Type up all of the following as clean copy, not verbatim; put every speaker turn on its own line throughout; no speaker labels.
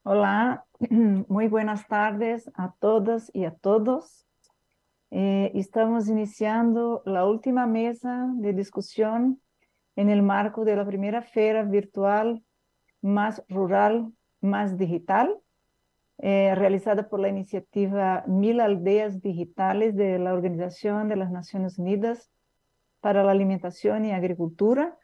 Hola, muy buenas tardes a todas y a todos. Estamos iniciando la última mesa de discusión en el marco de la primera feria virtual más rural, más digital, realizada por la iniciativa 1000 Aldeas Digitales de la Organización de las Naciones Unidas para la Alimentación y Agricultura.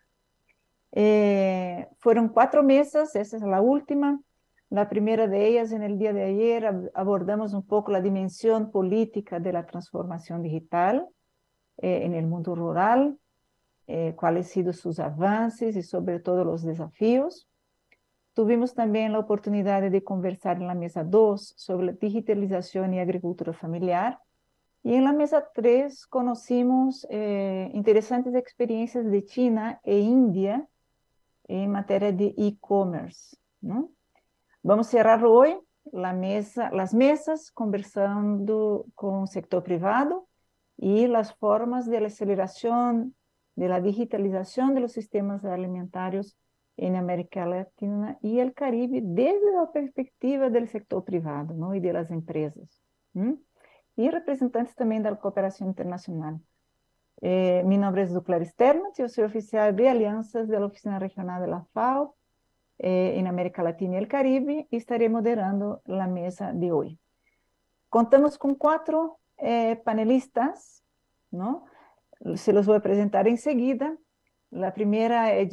Fueron 4 mesas, esa es la última. La primera de ellas, en el día de ayer, abordamos un poco la dimensión política de la transformación digital en el mundo rural, cuáles han sido sus avances y sobre todo los desafíos. Tuvimos también la oportunidad de conversar en la mesa 2 sobre la digitalización y agricultura familiar. Y en la mesa 3 conocimos interesantes experiencias de China e India en materia de e-commerce, ¿no? Vamos a cerrar hoy las mesas conversando con el sector privado y las formas de la aceleración de la digitalización de los sistemas alimentarios en América Latina y el Caribe desde la perspectiva del sector privado, ¿no? Y de las empresas. ¿No? Y representantes también de la cooperación internacional. Mi nombre es Ducler Sterman, yo soy oficial de alianzas de la Oficina Regional de la FAO en América Latina y el Caribe y estaré moderando la mesa de hoy. Contamos con 4 panelistas, ¿no? Se los voy a presentar enseguida. La primera es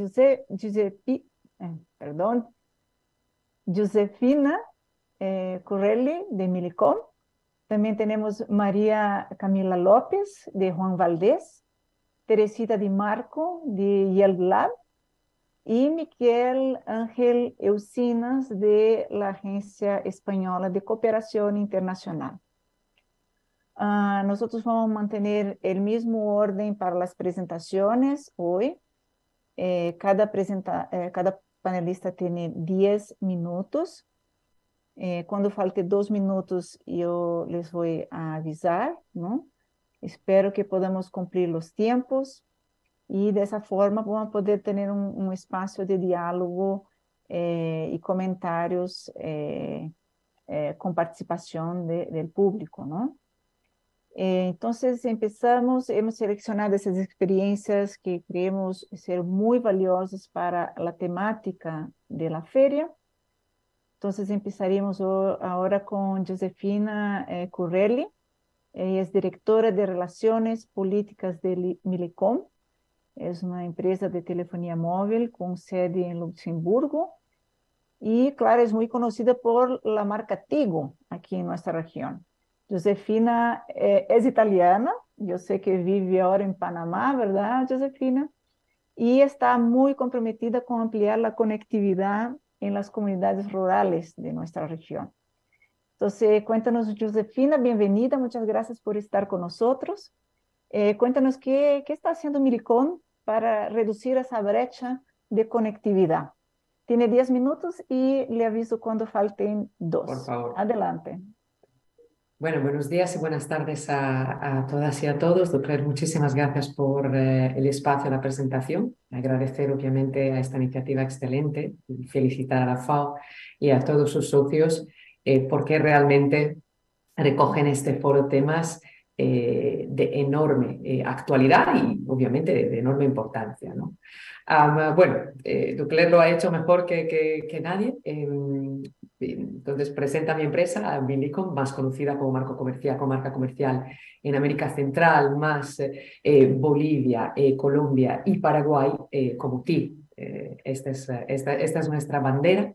Josefina Correlli de Milicom. También tenemos María Camila López de Juan Valdés, Teresita Di Marco de Yelp Lab y Miguel Ángel Eucinas de la Agencia Española de Cooperación Internacional. Nosotros vamos a mantener el mismo orden para las presentaciones hoy. Cada panelista tiene 10 minutos. Cuando falte 2 minutos, yo les voy a avisar, ¿no? Espero que podamos cumplir los tiempos y de esa forma vamos a poder tener un espacio de diálogo y comentarios con participación del público, ¿no? Entonces empezamos, hemos seleccionado esas experiencias que creemos ser muy valiosas para la temática de la feria. Entonces empezaremos ahora con Josefina Currelli. Ella es directora de Relaciones Políticas de Milicom. Es una empresa de telefonía móvil con sede en Luxemburgo. Y claro, es muy conocida por la marca Tigo aquí en nuestra región. Josefina es italiana, yo sé que vive ahora en Panamá, ¿verdad, Josefina? Y está muy comprometida con ampliar la conectividad en las comunidades rurales de nuestra región. Entonces, cuéntanos, Josefina, bienvenida, muchas gracias por estar con nosotros. Cuéntanos qué está haciendo Milicom para reducir esa brecha de conectividad. Tiene 10 minutos y le aviso cuando falten
Por
2.
favor.
Adelante.
Bueno, buenos días y buenas tardes a todas y a todos. Doctor, muchísimas gracias por el espacio, la presentación. Agradecer obviamente a esta iniciativa excelente y felicitar a la FAO y a todos sus socios porque realmente recogen este foro temas de enorme actualidad y obviamente de enorme importancia, ¿no? Bueno, Ducler lo ha hecho mejor que nadie. Entonces presenta mi empresa, Milicom, más conocida como marca comercial en América Central, más Bolivia, Colombia y Paraguay como TI. Esta es nuestra bandera.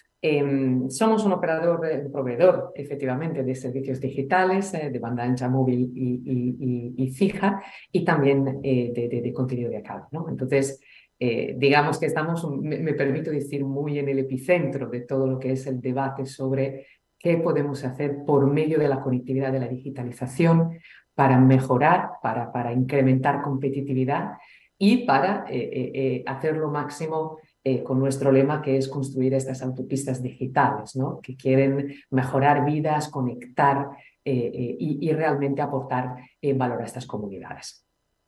Somos un proveedor efectivamente de servicios digitales, de banda ancha móvil y fija, y también de contenido de cable, ¿no? Entonces, digamos que estamos, me permito decir, muy en el epicentro de todo lo que es el debate sobre qué podemos hacer por medio de la conectividad, de la digitalización, para mejorar, para incrementar competitividad y para hacer lo máximo con nuestro lema, que es construir estas autopistas digitales, ¿no? Que quieren mejorar vidas, conectar y realmente aportar valor a estas comunidades.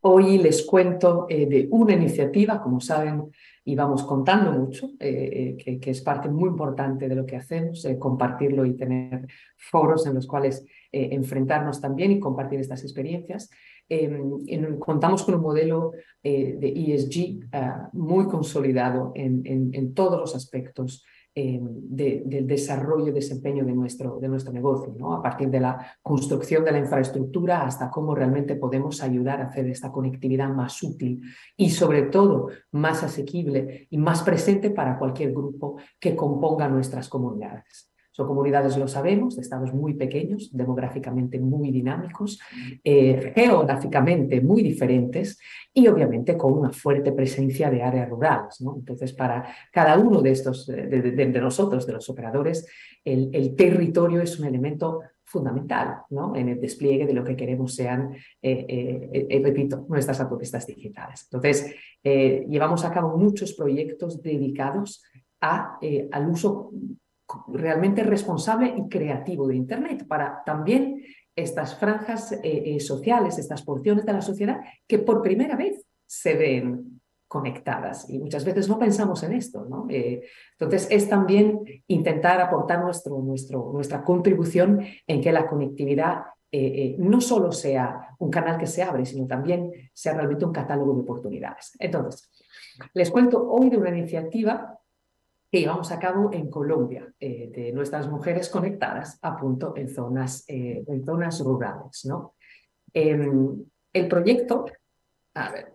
Hoy les cuento de una iniciativa, como saben, y vamos contando mucho, que es parte muy importante de lo que hacemos, compartirlo y tener foros en los cuales enfrentarnos también y compartir estas experiencias. Contamos con un modelo de ESG muy consolidado en todos los aspectos del desarrollo y desempeño de nuestro negocio, ¿no? A partir de la construcción de la infraestructura hasta cómo realmente podemos ayudar a hacer esta conectividad más útil y sobre todo más asequible y más presente para cualquier grupo que componga nuestras comunidades. Son comunidades, lo sabemos, de estados muy pequeños, demográficamente muy dinámicos, geográficamente muy diferentes y obviamente con una fuerte presencia de áreas rurales, ¿no? Entonces, para cada uno de estos, de nosotros, de los operadores, el territorio es un elemento fundamental, ¿no? En el despliegue de lo que queremos sean, repito, nuestras autopistas digitales. Entonces, llevamos a cabo muchos proyectos dedicados al uso realmente responsable y creativo de Internet para también estas franjas sociales, estas porciones de la sociedad que por primera vez se ven conectadas y muchas veces no pensamos en esto, ¿no? Entonces es también intentar aportar nuestra contribución en que la conectividad no solo sea un canal que se abre, sino también sea realmente un catálogo de oportunidades. Entonces, les cuento hoy de una iniciativa que llevamos a cabo en Colombia, de nuestras mujeres conectadas a punto en zonas rurales, ¿no? El proyecto, a ver,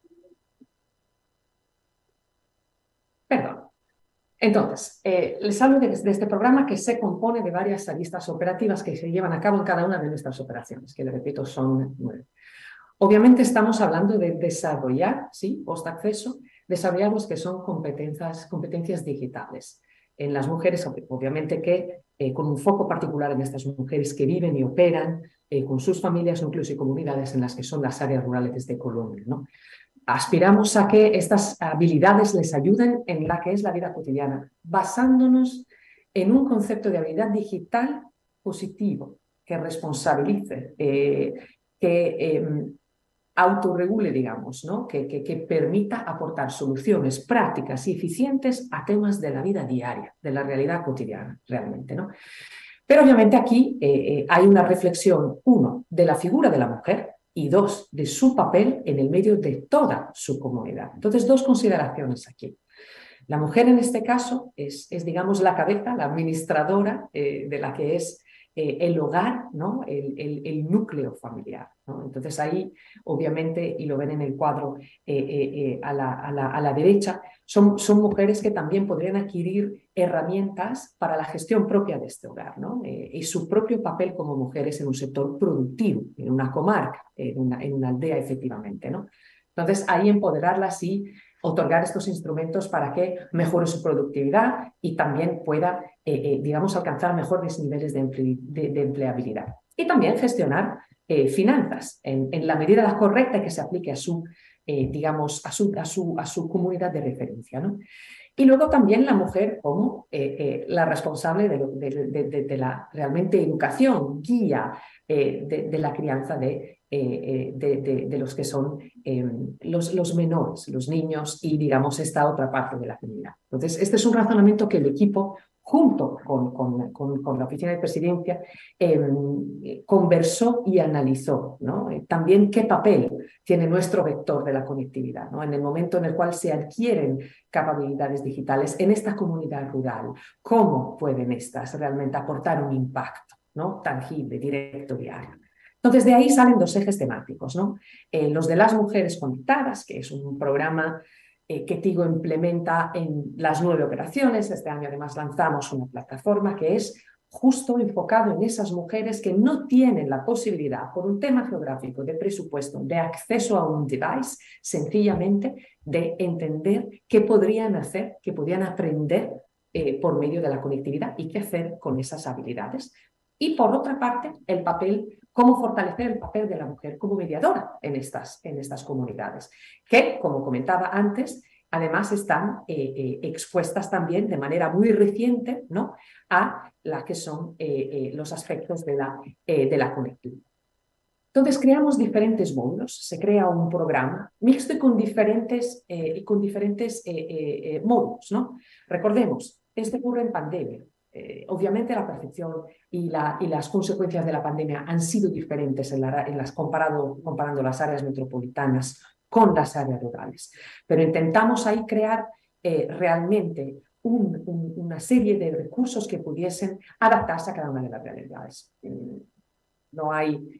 perdón. Entonces, les hablo de este programa que se compone de varias aristas operativas que se llevan a cabo en cada una de nuestras operaciones, que, le repito, son 9. Obviamente estamos hablando de desarrollar, ¿sí? Post-acceso, desarrollar los que son competencias digitales. En las mujeres, obviamente que con un foco particular en estas mujeres que viven y operan con sus familias, núcleos y comunidades en las que son las áreas rurales de Colombia, ¿no? Aspiramos a que estas habilidades les ayuden en la que es la vida cotidiana, basándonos en un concepto de habilidad digital positivo, que responsabilice, que autorregule, digamos, ¿no? que permita aportar soluciones prácticas y eficientes a temas de la vida diaria, de la realidad cotidiana, realmente, ¿no? Pero obviamente aquí hay una reflexión, uno, de la figura de la mujer y dos, de su papel en el medio de toda su comunidad. Entonces, dos consideraciones aquí. La mujer en este caso es digamos, la cabeza, la administradora de la que es el hogar, ¿no? el núcleo familiar, ¿no? Entonces ahí, obviamente, y lo ven en el cuadro a la derecha, son mujeres que también podrían adquirir herramientas para la gestión propia de este hogar, ¿no? Y su propio papel como mujeres en un sector productivo, en una comarca, en una aldea, efectivamente, ¿no? Entonces ahí empoderarlas y otorgar estos instrumentos para que mejore su productividad y también pueda, digamos, alcanzar mejores niveles de empleabilidad. Y también gestionar finanzas en la medida correcta que se aplique a su, digamos, a su comunidad de referencia, ¿no? Y luego también la mujer como la responsable de la realmente educación, guía de la crianza de los que son los menores, los niños y, digamos, esta otra parte de la comunidad. Entonces, este es un razonamiento que el equipo, junto con la oficina de presidencia, conversó y analizó, ¿no? También qué papel tiene nuestro vector de la conectividad, ¿no? En el momento en el cual se adquieren capacidades digitales en esta comunidad rural, cómo pueden estas realmente aportar un impacto, ¿no? Tangible, directo, diario. Entonces, de ahí salen dos ejes temáticos, ¿no? Los de las mujeres conectadas, que es un programa que Tigo implementa en las 9 operaciones. Este año además lanzamos una plataforma que es justo enfocado en esas mujeres que no tienen la posibilidad, por un tema geográfico, de presupuesto, de acceso a un device, sencillamente de entender qué podrían hacer, qué podrían aprender por medio de la conectividad y qué hacer con esas habilidades. Y por otra parte, el papel, cómo fortalecer el papel de la mujer como mediadora en estas comunidades, que, como comentaba antes, además están expuestas también de manera muy reciente, ¿no?, a la que son los aspectos de la conectividad. Entonces creamos diferentes módulos, se crea un programa mixto y con diferentes módulos, ¿no? Recordemos, esto ocurre en pandemia. Obviamente la percepción y las consecuencias de la pandemia han sido diferentes comparando las áreas metropolitanas con las áreas rurales, pero intentamos ahí crear realmente una serie de recursos que pudiesen adaptarse a cada una de las realidades. No hay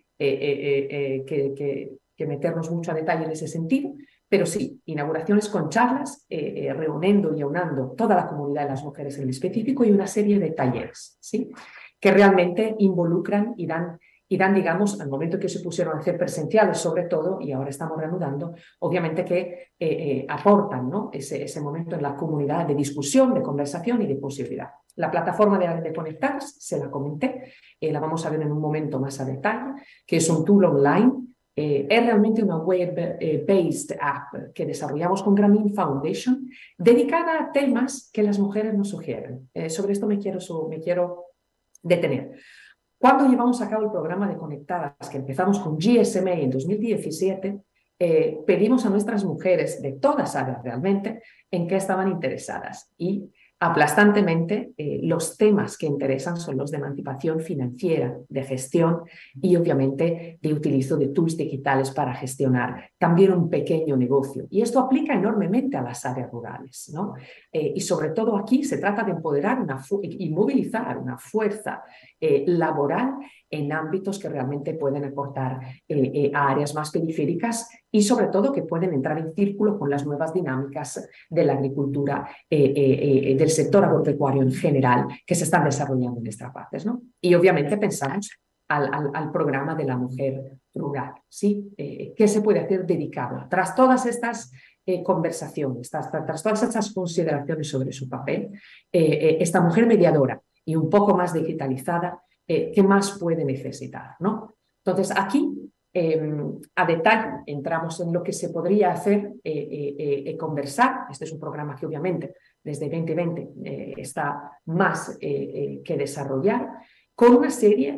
que meternos mucho a detalle en ese sentido, pero sí, inauguraciones con charlas, reuniendo y aunando toda la comunidad de las mujeres en el específico y una serie de talleres, ¿sí? Que realmente involucran y dan, digamos, al momento que se pusieron a hacer presenciales sobre todo, y ahora estamos reanudando, obviamente que aportan, ¿no? ese momento en la comunidad de discusión, de conversación y de posibilidad. La plataforma de Conectadas, se la comenté, la vamos a ver en un momento más a detalle, que es un tool online. Es realmente una web-based app que desarrollamos con Grameen Foundation, dedicada a temas que las mujeres nos sugieren. Sobre esto me quiero detener. Cuando llevamos a cabo el programa de Conectadas, que empezamos con GSMA en 2017, pedimos a nuestras mujeres de todas áreas realmente en qué estaban interesadas y aplastantemente los temas que interesan son los de emancipación financiera, de gestión y obviamente de utilizo de tools digitales para gestionar también un pequeño negocio. Y esto aplica enormemente a las áreas rurales, ¿no? Y sobre todo aquí se trata de empoderar y movilizar una fuerza laboral en ámbitos que realmente pueden aportar a áreas más periféricas y sobre todo que pueden entrar en círculo con las nuevas dinámicas de la agricultura, del sector agropecuario en general que se están desarrollando en estas partes, ¿no? Y obviamente pensamos al programa de la mujer rural, ¿sí? ¿Qué se puede hacer dedicado? Tras todas estas conversaciones, tras todas estas consideraciones sobre su papel, esta mujer mediadora y un poco más digitalizada, ¿qué más puede necesitar, ¿no? Entonces, aquí, a detalle, entramos en lo que se podría hacer, conversar. Este es un programa que obviamente desde 2020 está más que desarrollar, con una serie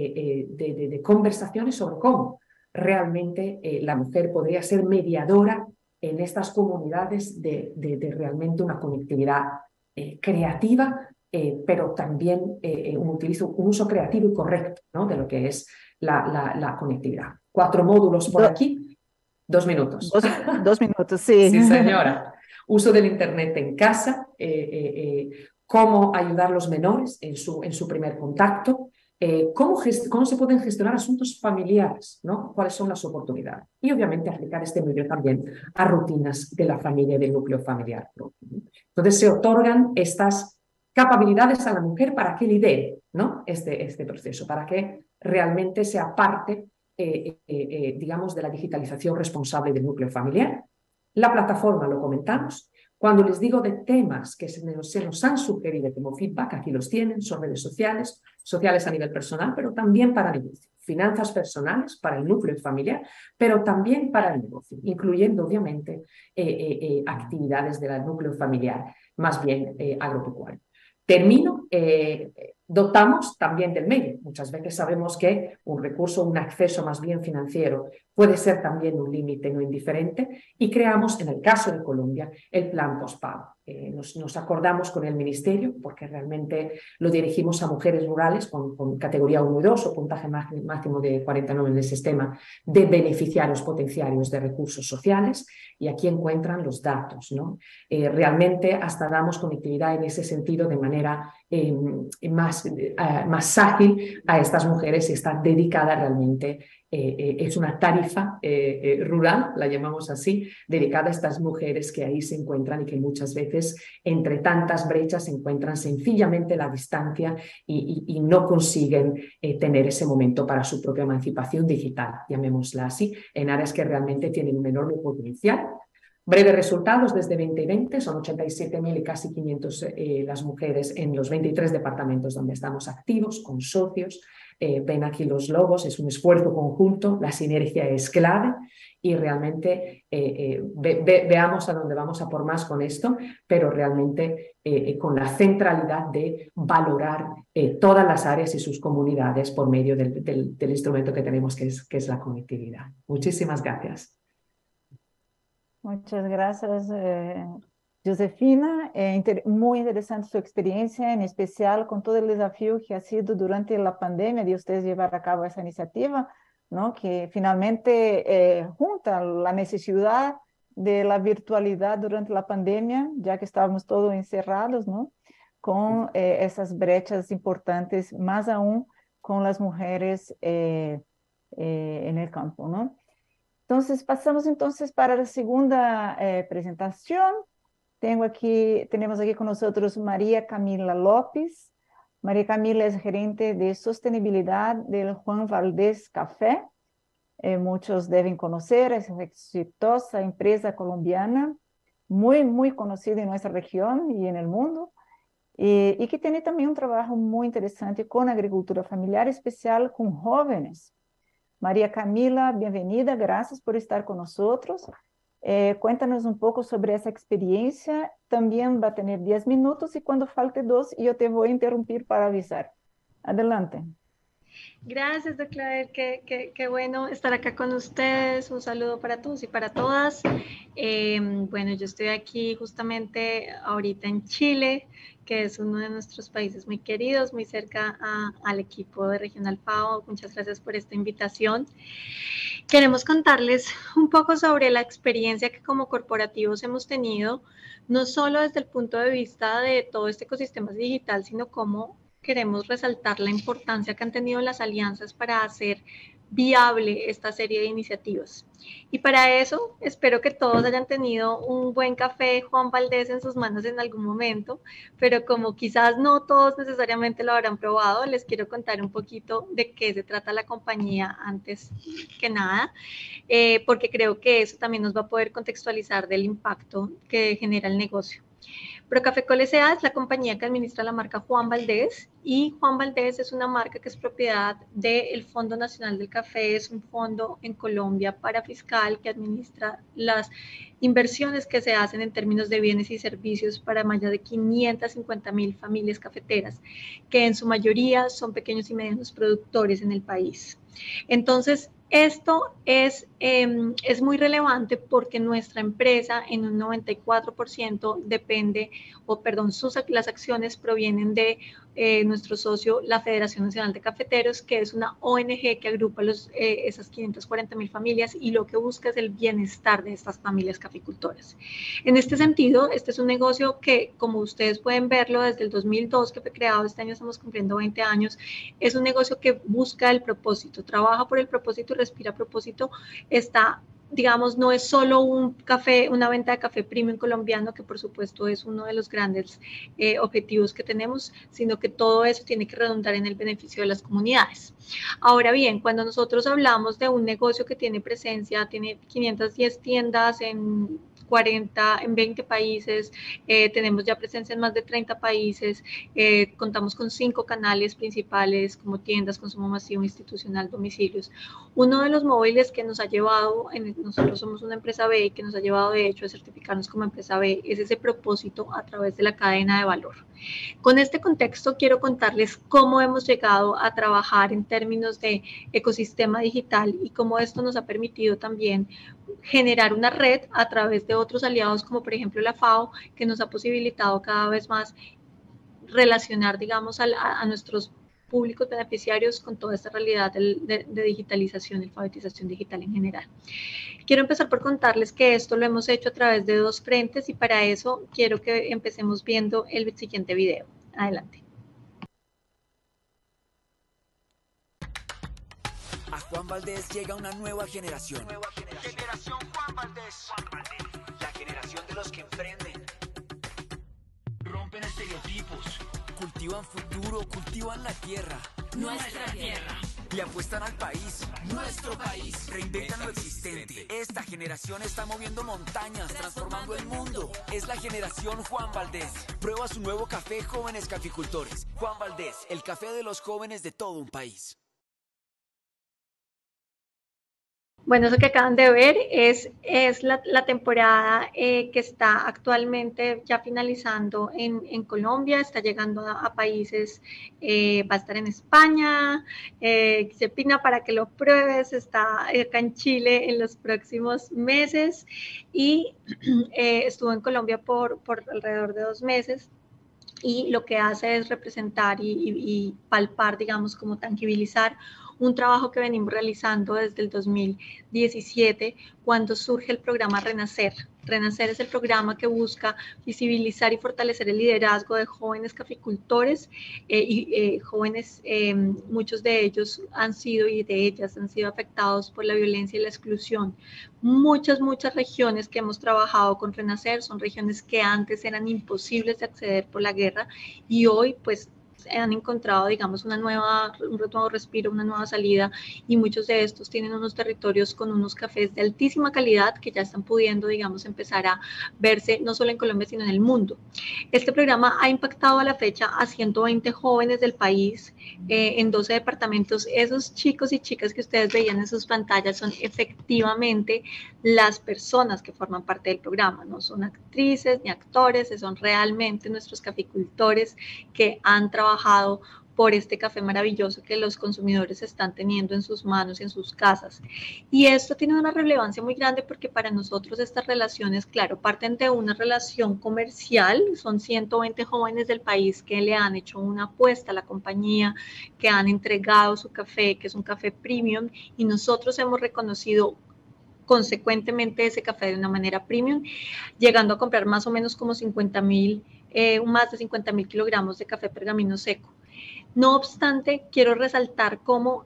de conversaciones sobre cómo realmente la mujer podría ser mediadora en estas comunidades de realmente una conectividad creativa, pero también un uso creativo y correcto, ¿no? De lo que es la conectividad. 4 módulos por aquí, 2 minutos.
2 minutos, sí.
Sí, señora. Uso del Internet en casa, cómo ayudar a los menores en su primer contacto, cómo se pueden gestionar asuntos familiares, ¿no? Cuáles son las oportunidades. Y obviamente aplicar este medio también a rutinas de la familia y del núcleo familiar. Entonces se otorgan estas capacidades a la mujer para que lidere, ¿no? este proceso, para que realmente sea parte, digamos, de la digitalización responsable del núcleo familiar. La plataforma, lo comentamos. Cuando les digo de temas que se nos han sugerido como feedback, aquí los tienen, son redes sociales a nivel personal, pero también para negocio. Finanzas personales para el núcleo familiar, pero también para el negocio, incluyendo obviamente actividades del núcleo familiar, más bien agropecuario. Termino, dotamos también del medio. Muchas veces sabemos que un recurso, un acceso más bien financiero puede ser también un límite no indiferente y creamos, en el caso de Colombia, el plan postpago. Nos acordamos con el Ministerio, porque realmente lo dirigimos a mujeres rurales con categoría 1 y 2 o puntaje máximo de 49 en el sistema de beneficiarios potenciarios de recursos sociales, y aquí encuentran los datos, ¿no? Realmente hasta damos conectividad en ese sentido de manera más ágil a estas mujeres y está dedicada realmente, es una tarifa rural, la llamamos así, dedicada a estas mujeres que ahí se encuentran y que muchas veces entre tantas brechas se encuentran sencillamente la distancia y no consiguen tener ese momento para su propia emancipación digital, llamémosla así, en áreas que realmente tienen un enorme potencial. Breves resultados desde 2020, son 87.000 y casi 500 las mujeres en los 23 departamentos donde estamos activos, con socios, ven aquí los logos, es un esfuerzo conjunto, la sinergia es clave y realmente veamos a dónde vamos a por más con esto, pero realmente con la centralidad de valorar todas las áreas y sus comunidades por medio del instrumento que tenemos, que es la conectividad. Muchísimas gracias.
Muchas gracias, Josefina. Muy interesante su experiencia, en especial con todo el desafío que ha sido durante la pandemia de ustedes llevar a cabo esa iniciativa, ¿no? Que finalmente junta la necesidad de la virtualidad durante la pandemia, ya que estábamos todos encerrados, ¿no? Con esas brechas importantes, más aún con las mujeres en el campo, ¿no? Entonces, pasamos entonces para la segunda presentación. Tenemos aquí con nosotros María Camila López. María Camila es gerente de sostenibilidad del Juan Valdez Café. Muchos deben conocer, es una exitosa empresa colombiana, muy conocida en nuestra región y en el mundo, y que tiene también un trabajo muy interesante con agricultura familiar, especial con jóvenes. María Camila, bienvenida, gracias por estar con nosotros. Cuéntanos un poco sobre esa experiencia. También va a tener 10 minutos y cuando falte 2 yo te voy a interrumpir para avisar. Adelante.
Gracias, doctora. Qué bueno estar acá con ustedes. Un saludo para todos y para todas. Bueno, yo estoy aquí justamente ahorita en Chile, que es uno de nuestros países muy queridos, muy cerca al equipo de Regional FAO. Muchas gracias por esta invitación. Queremos contarles un poco sobre la experiencia que como corporativos hemos tenido, no solo desde el punto de vista de todo este ecosistema digital, sino cómo queremos resaltar la importancia que han tenido las alianzas para hacer viable esta serie de iniciativas. Y para eso espero que todos hayan tenido un buen café Juan Valdez en sus manos en algún momento, pero como quizás no todos necesariamente lo habrán probado, les quiero contar un poquito de qué se trata la compañía antes que nada, porque creo que eso también nos va a poder contextualizar del impacto que genera el negocio. Procafecol S.A. es la compañía que administra la marca Juan Valdez y Juan Valdez es una marca que es propiedad del Fondo Nacional del Café, es un fondo en Colombia parafiscal que administra las inversiones que se hacen en términos de bienes y servicios para más de 550,000 familias cafeteras, que en su mayoría son pequeños y medianos productores en el país. Entonces, esto es muy relevante porque nuestra empresa en un 94% depende, las acciones provienen de nuestro socio, la Federación Nacional de Cafeteros, que es una ONG que agrupa esas 540,000 familias y lo que busca es el bienestar de estas familias caficultoras. En este sentido, este es un negocio que, como ustedes pueden verlo, desde el 2002 que fue creado, este año estamos cumpliendo 20 años, es un negocio que busca el propósito, trabaja por el propósito y respira a propósito, digamos, no es solo una venta de café premium colombiano, que por supuesto es uno de los grandes objetivos que tenemos, sino que todo eso tiene que redundar en el beneficio de las comunidades. Ahora bien, cuando nosotros hablamos de un negocio que tiene presencia, tiene 510 tiendas en 20 países, tenemos ya presencia en más de 30 países, contamos con 5 canales principales como tiendas, consumo masivo, institucional, domicilios. Uno de los móviles que nos ha llevado, nosotros somos una empresa B, que nos ha llevado de hecho a certificarnos como empresa B, es ese propósito a través de la cadena de valor. Con este contexto quiero contarles cómo hemos llegado a trabajar en términos de ecosistema digital y cómo esto nos ha permitido también generar una red a través de otros aliados como por ejemplo la FAO, que nos ha posibilitado cada vez más relacionar, digamos, a nuestros públicos beneficiarios con toda esta realidad de digitalización, alfabetización digital en general. Quiero empezar por contarles que esto lo hemos hecho a través de 2 frentes y para eso quiero que empecemos viendo el siguiente video. Adelante.
A Juan Valdez llega una nueva generación. Generación Juan Valdez. La generación de los que emprenden. Rompen estereotipos. Cultivan futuro, cultivan la tierra. Nuestra tierra. Le apuestan al país. Nuestro país. Reinventan lo existente. Esta generación está moviendo montañas, transformando el mundo. Es la generación Juan Valdez. Prueba su nuevo café Jóvenes Caficultores. Juan Valdez, el café de los jóvenes de todo un país.
Bueno, eso que acaban de ver es la temporada que está actualmente ya finalizando en Colombia, está llegando a países, va a estar en España, Giuseppina, para que lo pruebes, está acá en Chile en los próximos meses y estuvo en Colombia por alrededor de 2 meses. Y lo que hace es representar y palpar, digamos, como tangibilizar un trabajo que venimos realizando desde el 2017, cuando surge el programa Renacer. Renacer es el programa que busca visibilizar y fortalecer el liderazgo de jóvenes caficultores jóvenes, muchos de ellos han sido y de ellas han sido afectados por la violencia y la exclusión. Muchas regiones que hemos trabajado con Renacer son regiones que antes eran imposibles de acceder por la guerra y hoy pues han encontrado, digamos, un nuevo respiro, una nueva salida, y muchos de estos tienen unos territorios con unos cafés de altísima calidad que ya están pudiendo, digamos, empezar a verse no solo en Colombia, sino en el mundo. Este programa ha impactado a la fecha a 120 jóvenes del país en 12 departamentos. Esos chicos y chicas que ustedes veían en sus pantallas son efectivamente las personas que forman parte del programa, no son actrices ni actores, son realmente nuestros caficultores que han trabajado por este café maravilloso que los consumidores están teniendo en sus manos y en sus casas. Y esto tiene una relevancia muy grande porque para nosotros estas relaciones, claro, parten de una relación comercial, son 120 jóvenes del país que le han hecho una apuesta a la compañía, que han entregado su café, que es un café premium, y nosotros hemos reconocido consecuentemente ese café de una manera premium, llegando a comprar más o menos como 50.000, más de 50.000 kilogramos de café pergamino seco. No obstante, quiero resaltar cómo,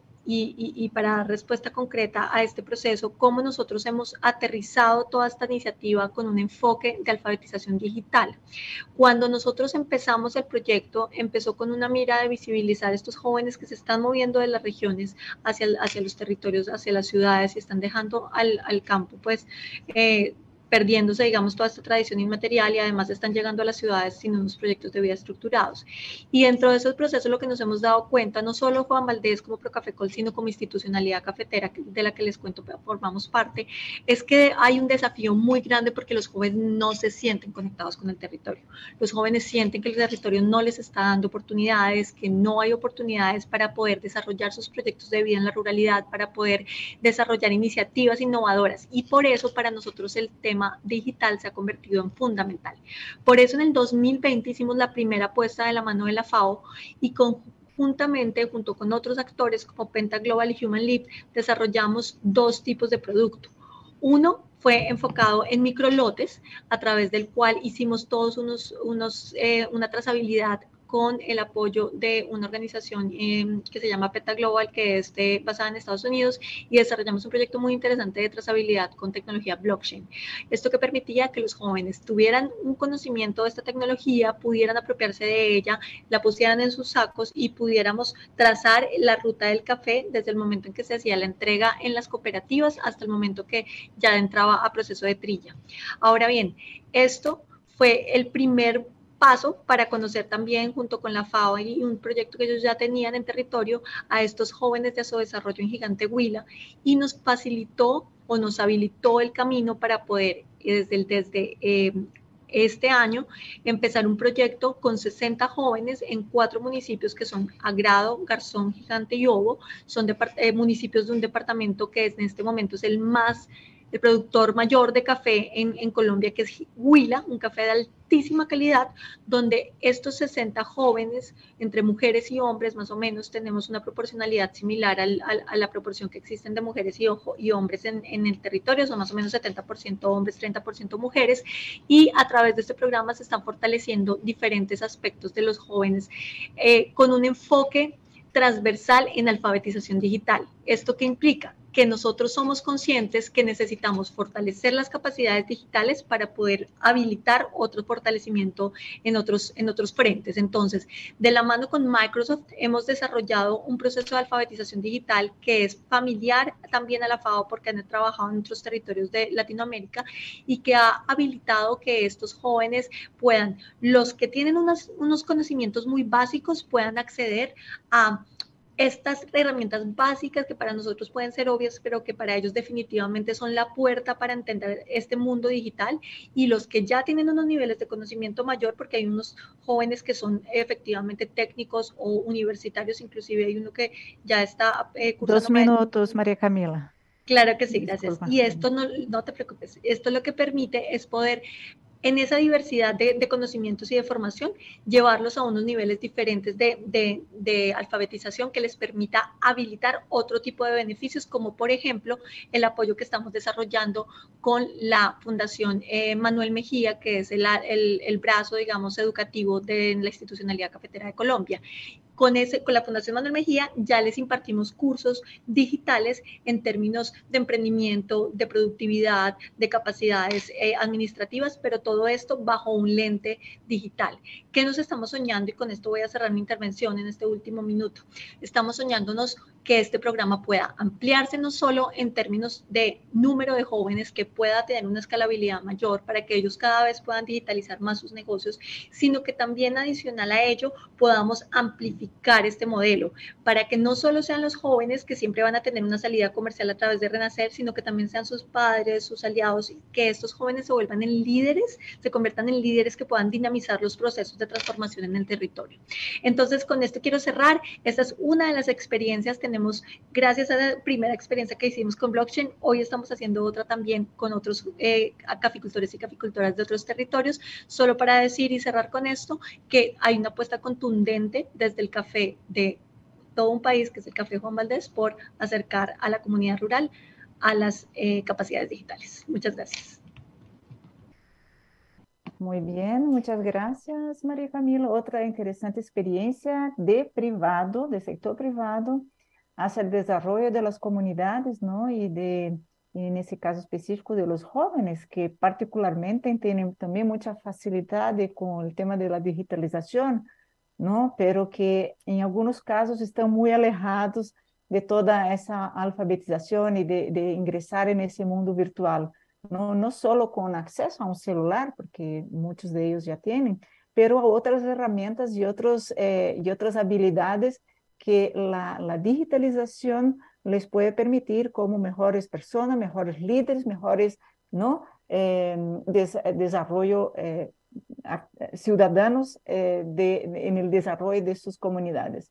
y para dar respuesta concreta a este proceso, cómo nosotros hemos aterrizado toda esta iniciativa con un enfoque de alfabetización digital. Cuando nosotros empezamos el proyecto, empezó con una mira de visibilizar a estos jóvenes que se están moviendo de las regiones hacia los territorios, hacia las ciudades y están dejando al campo, pues, perdiéndose, digamos, toda esta tradición inmaterial y además están llegando a las ciudades sin unos proyectos de vida estructurados. Y dentro de esos procesos lo que nos hemos dado cuenta, no solo Juan Valdez como Procafecol, sino como institucionalidad cafetera de la que les cuento, formamos parte, es que hay un desafío muy grande porque los jóvenes no se sienten conectados con el territorio. Los jóvenes sienten que el territorio no les está dando oportunidades, que no hay oportunidades para poder desarrollar sus proyectos de vida en la ruralidad, para poder desarrollar iniciativas innovadoras. Y por eso para nosotros el tema digital se ha convertido en fundamental. Por eso en el 2020 hicimos la primera apuesta de la mano de la FAO y conjuntamente, junto con otros actores como Penta Global y Human Leap, desarrollamos 2 tipos de producto. Uno fue enfocado en microlotes, a través del cual hicimos todos una trazabilidad con el apoyo de una organización que se llama PETA Global, que es basada en Estados Unidos, y desarrollamos un proyecto muy interesante de trazabilidad con tecnología blockchain. Esto que permitía que los jóvenes tuvieran un conocimiento de esta tecnología, pudieran apropiarse de ella, la pusieran en sus sacos y pudiéramos trazar la ruta del café desde el momento en que se hacía la entrega en las cooperativas hasta el momento que ya entraba a proceso de trilla. Ahora bien, esto fue el primer paso para conocer también, junto con la FAO y un proyecto que ellos ya tenían en territorio, a estos jóvenes de Asodesarrollo en Gigante Huila, y nos facilitó o nos habilitó el camino para poder desde este año empezar un proyecto con 60 jóvenes en 4 municipios que son Agrado, Garzón, Gigante y Obo. Son municipios de un departamento que en este momento es el productor mayor de café en Colombia, que es Huila, un café de altísima calidad, donde estos 60 jóvenes, entre mujeres y hombres, más o menos, tenemos una proporcionalidad similar a la proporción que existen de mujeres y hombres en el territorio, son más o menos 70% hombres, 30% mujeres, y a través de este programa se están fortaleciendo diferentes aspectos de los jóvenes con un enfoque transversal en alfabetización digital. ¿Esto qué implica? Que nosotros somos conscientes que necesitamos fortalecer las capacidades digitales para poder habilitar otro fortalecimiento en otros frentes. Entonces, de la mano con Microsoft hemos desarrollado un proceso de alfabetización digital que es familiar también a la FAO, porque han trabajado en otros territorios de Latinoamérica, y que ha habilitado que estos jóvenes puedan, los que tienen unos conocimientos muy básicos, puedan acceder a estas herramientas básicas que para nosotros pueden ser obvias, pero que para ellos definitivamente son la puerta para entender este mundo digital, y los que ya tienen unos niveles de conocimiento mayor, porque hay unos jóvenes que son efectivamente técnicos o universitarios, inclusive hay uno que ya está cursando
2 minutos, María Camila.
Claro que sí, gracias.
Disculpa.
Y esto no te preocupes, esto lo que permite es poder en esa diversidad de conocimientos y de formación, llevarlos a unos niveles diferentes de alfabetización que les permita habilitar otro tipo de beneficios, como por ejemplo el apoyo que estamos desarrollando con la Fundación Manuel Mejía, que es el brazo, digamos, educativo de la Institucionalidad Cafetera de Colombia. Con la Fundación Manuel Mejía ya les impartimos cursos digitales en términos de emprendimiento, de productividad, de capacidades administrativas, pero todo esto bajo un lente digital. ¿Qué nos estamos soñando? Y con esto voy a cerrar mi intervención en este último minuto. Estamos soñándonos que este programa pueda ampliarse no solo en términos de número de jóvenes, que pueda tener una escalabilidad mayor para que ellos cada vez puedan digitalizar más sus negocios, sino que también adicional a ello podamos amplificar este modelo para que no solo sean los jóvenes que siempre van a tener una salida comercial a través de Renacer, sino que también sean sus padres, sus aliados, y que estos jóvenes se vuelvan en líderes, se conviertan en líderes que puedan dinamizar los procesos de transformación en el territorio. Entonces, con esto quiero cerrar. Esta es una de las experiencias. Tenemos, gracias a la primera experiencia que hicimos con blockchain, hoy estamos haciendo otra también con otros caficultores y caficultoras de otros territorios. Solo para decir y cerrar con esto, que hay una apuesta contundente desde el café de todo un país, que es el Café Juan Valdez, por acercar a la comunidad rural a las capacidades digitales. Muchas gracias.
Muy bien, muchas gracias, María Camila. Otra interesante experiencia de privado, de sector privado, hacia el desarrollo de las comunidades, ¿no? En ese caso específico, de los jóvenes, que particularmente tienen también mucha facilidad con el tema de la digitalización, ¿no? Pero que en algunos casos están muy alejados de toda esa alfabetización y de ingresar en ese mundo virtual. No, no solo con acceso a un celular, porque muchos de ellos ya tienen, pero a otras herramientas y otras habilidades que la digitalización les puede permitir como mejores personas, mejores líderes, mejores, ¿no? Desarrollo ciudadanos en el desarrollo de sus comunidades.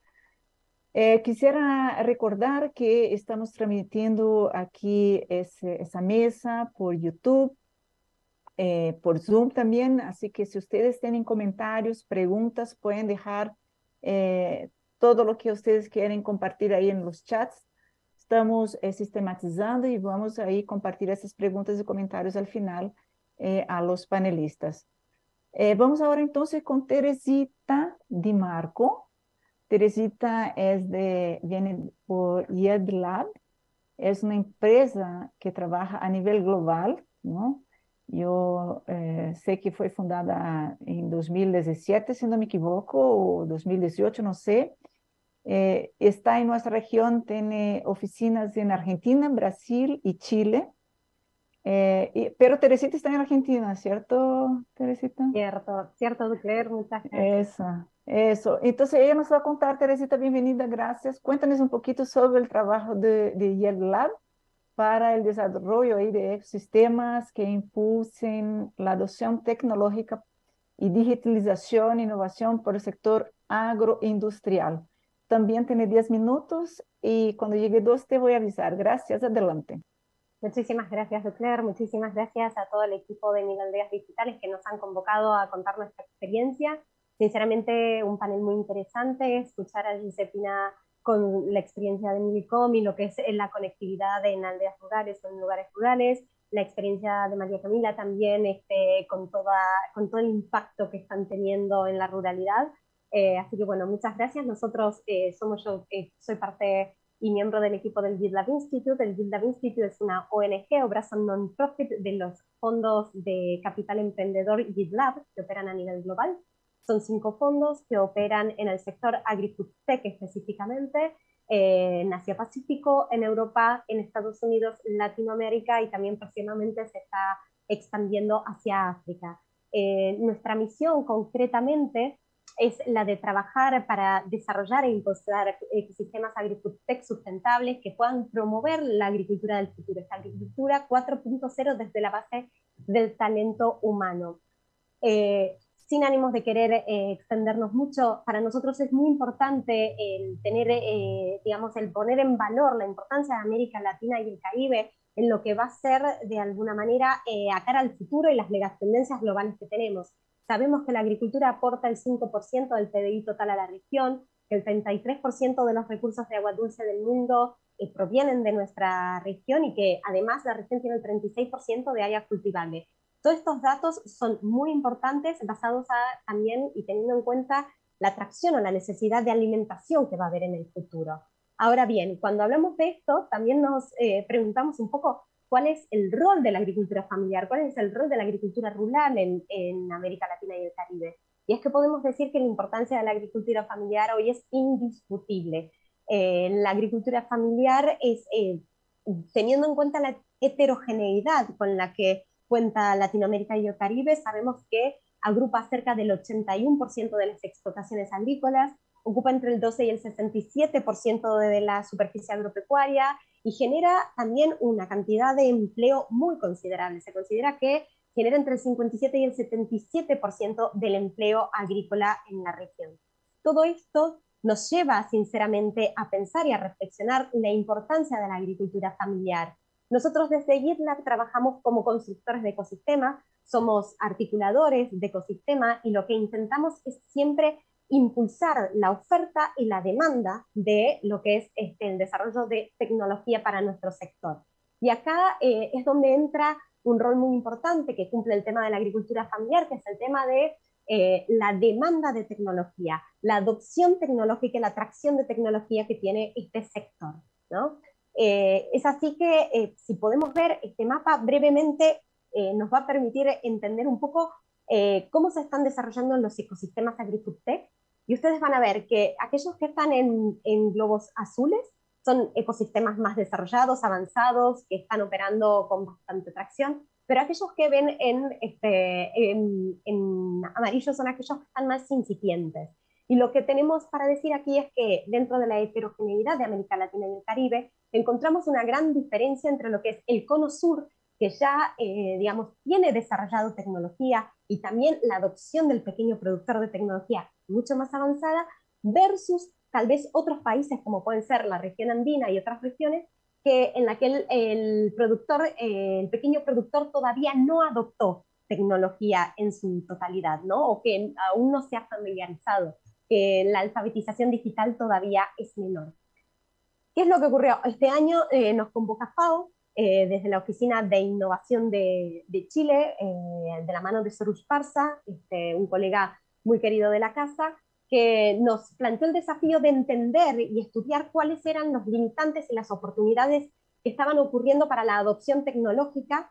Quisiera recordar que estamos transmitiendo aquí esa mesa por YouTube, por Zoom también, así que si ustedes tienen comentarios, preguntas, pueden dejar todo lo que ustedes quieren compartir ahí en los chats. Estamos sistematizando y vamos ahí compartir esas preguntas y comentarios al final a los panelistas. Vamos ahora entonces con Teresita Di Marco. Teresita viene por YedLab, es una empresa que trabaja a nivel global, ¿no? Yo sé que fue fundada en 2017, si no me equivoco, o 2018, no sé. Está en nuestra región, tiene oficinas en Argentina, Brasil y Chile. Pero Teresita está en Argentina, ¿cierto, Teresita?
Cierto, Ducler, muchas gracias.
Eso. Entonces ella nos va a contar, Teresita, bienvenida, gracias. Cuéntanos un poquito sobre el trabajo de YedLab para el desarrollo ahí de ecosistemas que impulsen la adopción tecnológica y digitalización e innovación por el sector agroindustrial. También tiene 10 minutos y cuando llegue 2 te voy a avisar. Gracias, adelante.
Muchísimas gracias, Ducler. Muchísimas gracias a todo el equipo de Mil Aldeas Digitales que nos han convocado a contar nuestra experiencia. Sinceramente, un panel muy interesante. Escuchar a Giuseppina con la experiencia de Millicom y lo que es la conectividad en aldeas rurales o en lugares rurales. La experiencia de María Camila también con todo el impacto que están teniendo en la ruralidad. Así que bueno, muchas gracias. Nosotros soy parte y miembro del equipo del GitLab Institute. El GitLab Institute es una ONG o brazo non-profit de los fondos de capital emprendedor GitLab que operan a nivel global. Son 5 fondos que operan en el sector AgriFoodTech específicamente, en Asia Pacífico, en Europa, en Estados Unidos, Latinoamérica y también próximamente se está expandiendo hacia África. Nuestra misión concretamente es la de trabajar para desarrollar e impulsar ecosistemas agrotech sustentables que puedan promover la agricultura del futuro, esta agricultura 4.0 desde la base del talento humano. Sin ánimos de querer extendernos mucho, para nosotros es muy importante el tener, digamos, el poner en valor la importancia de América Latina y el Caribe en lo que va a ser, de alguna manera, a cara al futuro y las megatendencias globales que tenemos. Sabemos que la agricultura aporta el 5% del PBI total a la región, que el 33% de los recursos de agua dulce del mundo provienen de nuestra región y que además la región tiene el 36% de área cultivable. Todos estos datos son muy importantes, basados también y teniendo en cuenta la atracción o la necesidad de alimentación que va a haber en el futuro. Ahora bien, cuando hablamos de esto, también nos preguntamos un poco cuál es el rol de la agricultura familiar, cuál es el rol de la agricultura rural en América Latina y el Caribe. Y es que podemos decir que la importancia de la agricultura familiar hoy es indiscutible. La agricultura familiar es, teniendo en cuenta la heterogeneidad con la que cuenta Latinoamérica y el Caribe, sabemos que agrupa cerca del 81% de las explotaciones agrícolas, ocupa entre el 12 y el 67% de la superficie agropecuaria y genera también una cantidad de empleo muy considerable. Se considera que genera entre el 57 y el 77% del empleo agrícola en la región. Todo esto nos lleva sinceramente a pensar y a reflexionar la importancia de la agricultura familiar. Nosotros desde GitLab trabajamos como constructores de ecosistemas, somos articuladores de ecosistema y lo que intentamos es siempre impulsar la oferta y la demanda de lo que es el desarrollo de tecnología para nuestro sector. Y acá es donde entra un rol muy importante que cumple el tema de la agricultura familiar, que es el tema de la demanda de tecnología, la adopción tecnológica y la atracción de tecnología que tiene este sector, ¿no? Es así que si podemos ver este mapa brevemente, nos va a permitir entender un poco cómo se están desarrollando los ecosistemas AgriFoodTech. Y ustedes van a ver que aquellos que están en globos azules son ecosistemas más desarrollados, avanzados, que están operando con bastante tracción, pero aquellos que ven en amarillo son aquellos que están más incipientes. Y lo que tenemos para decir aquí es que dentro de la heterogeneidad de América Latina y el Caribe, encontramos una gran diferencia entre lo que es el cono sur, que ya, digamos, tiene desarrollado tecnología y también la adopción del pequeño productor de tecnología mucho más avanzada, versus tal vez otros países como pueden ser la región andina y otras regiones, en la que el pequeño productor todavía no adoptó tecnología en su totalidad, ¿no? O que aún no se ha familiarizado, que la alfabetización digital todavía es menor. ¿Qué es lo que ocurrió? Este año nos convoca FAO, desde la Oficina de Innovación de Chile, de la mano de Soroush Parsa, un colega muy querido de la casa, que nos planteó el desafío de entender y estudiar cuáles eran los limitantes y las oportunidades que estaban ocurriendo para la adopción tecnológica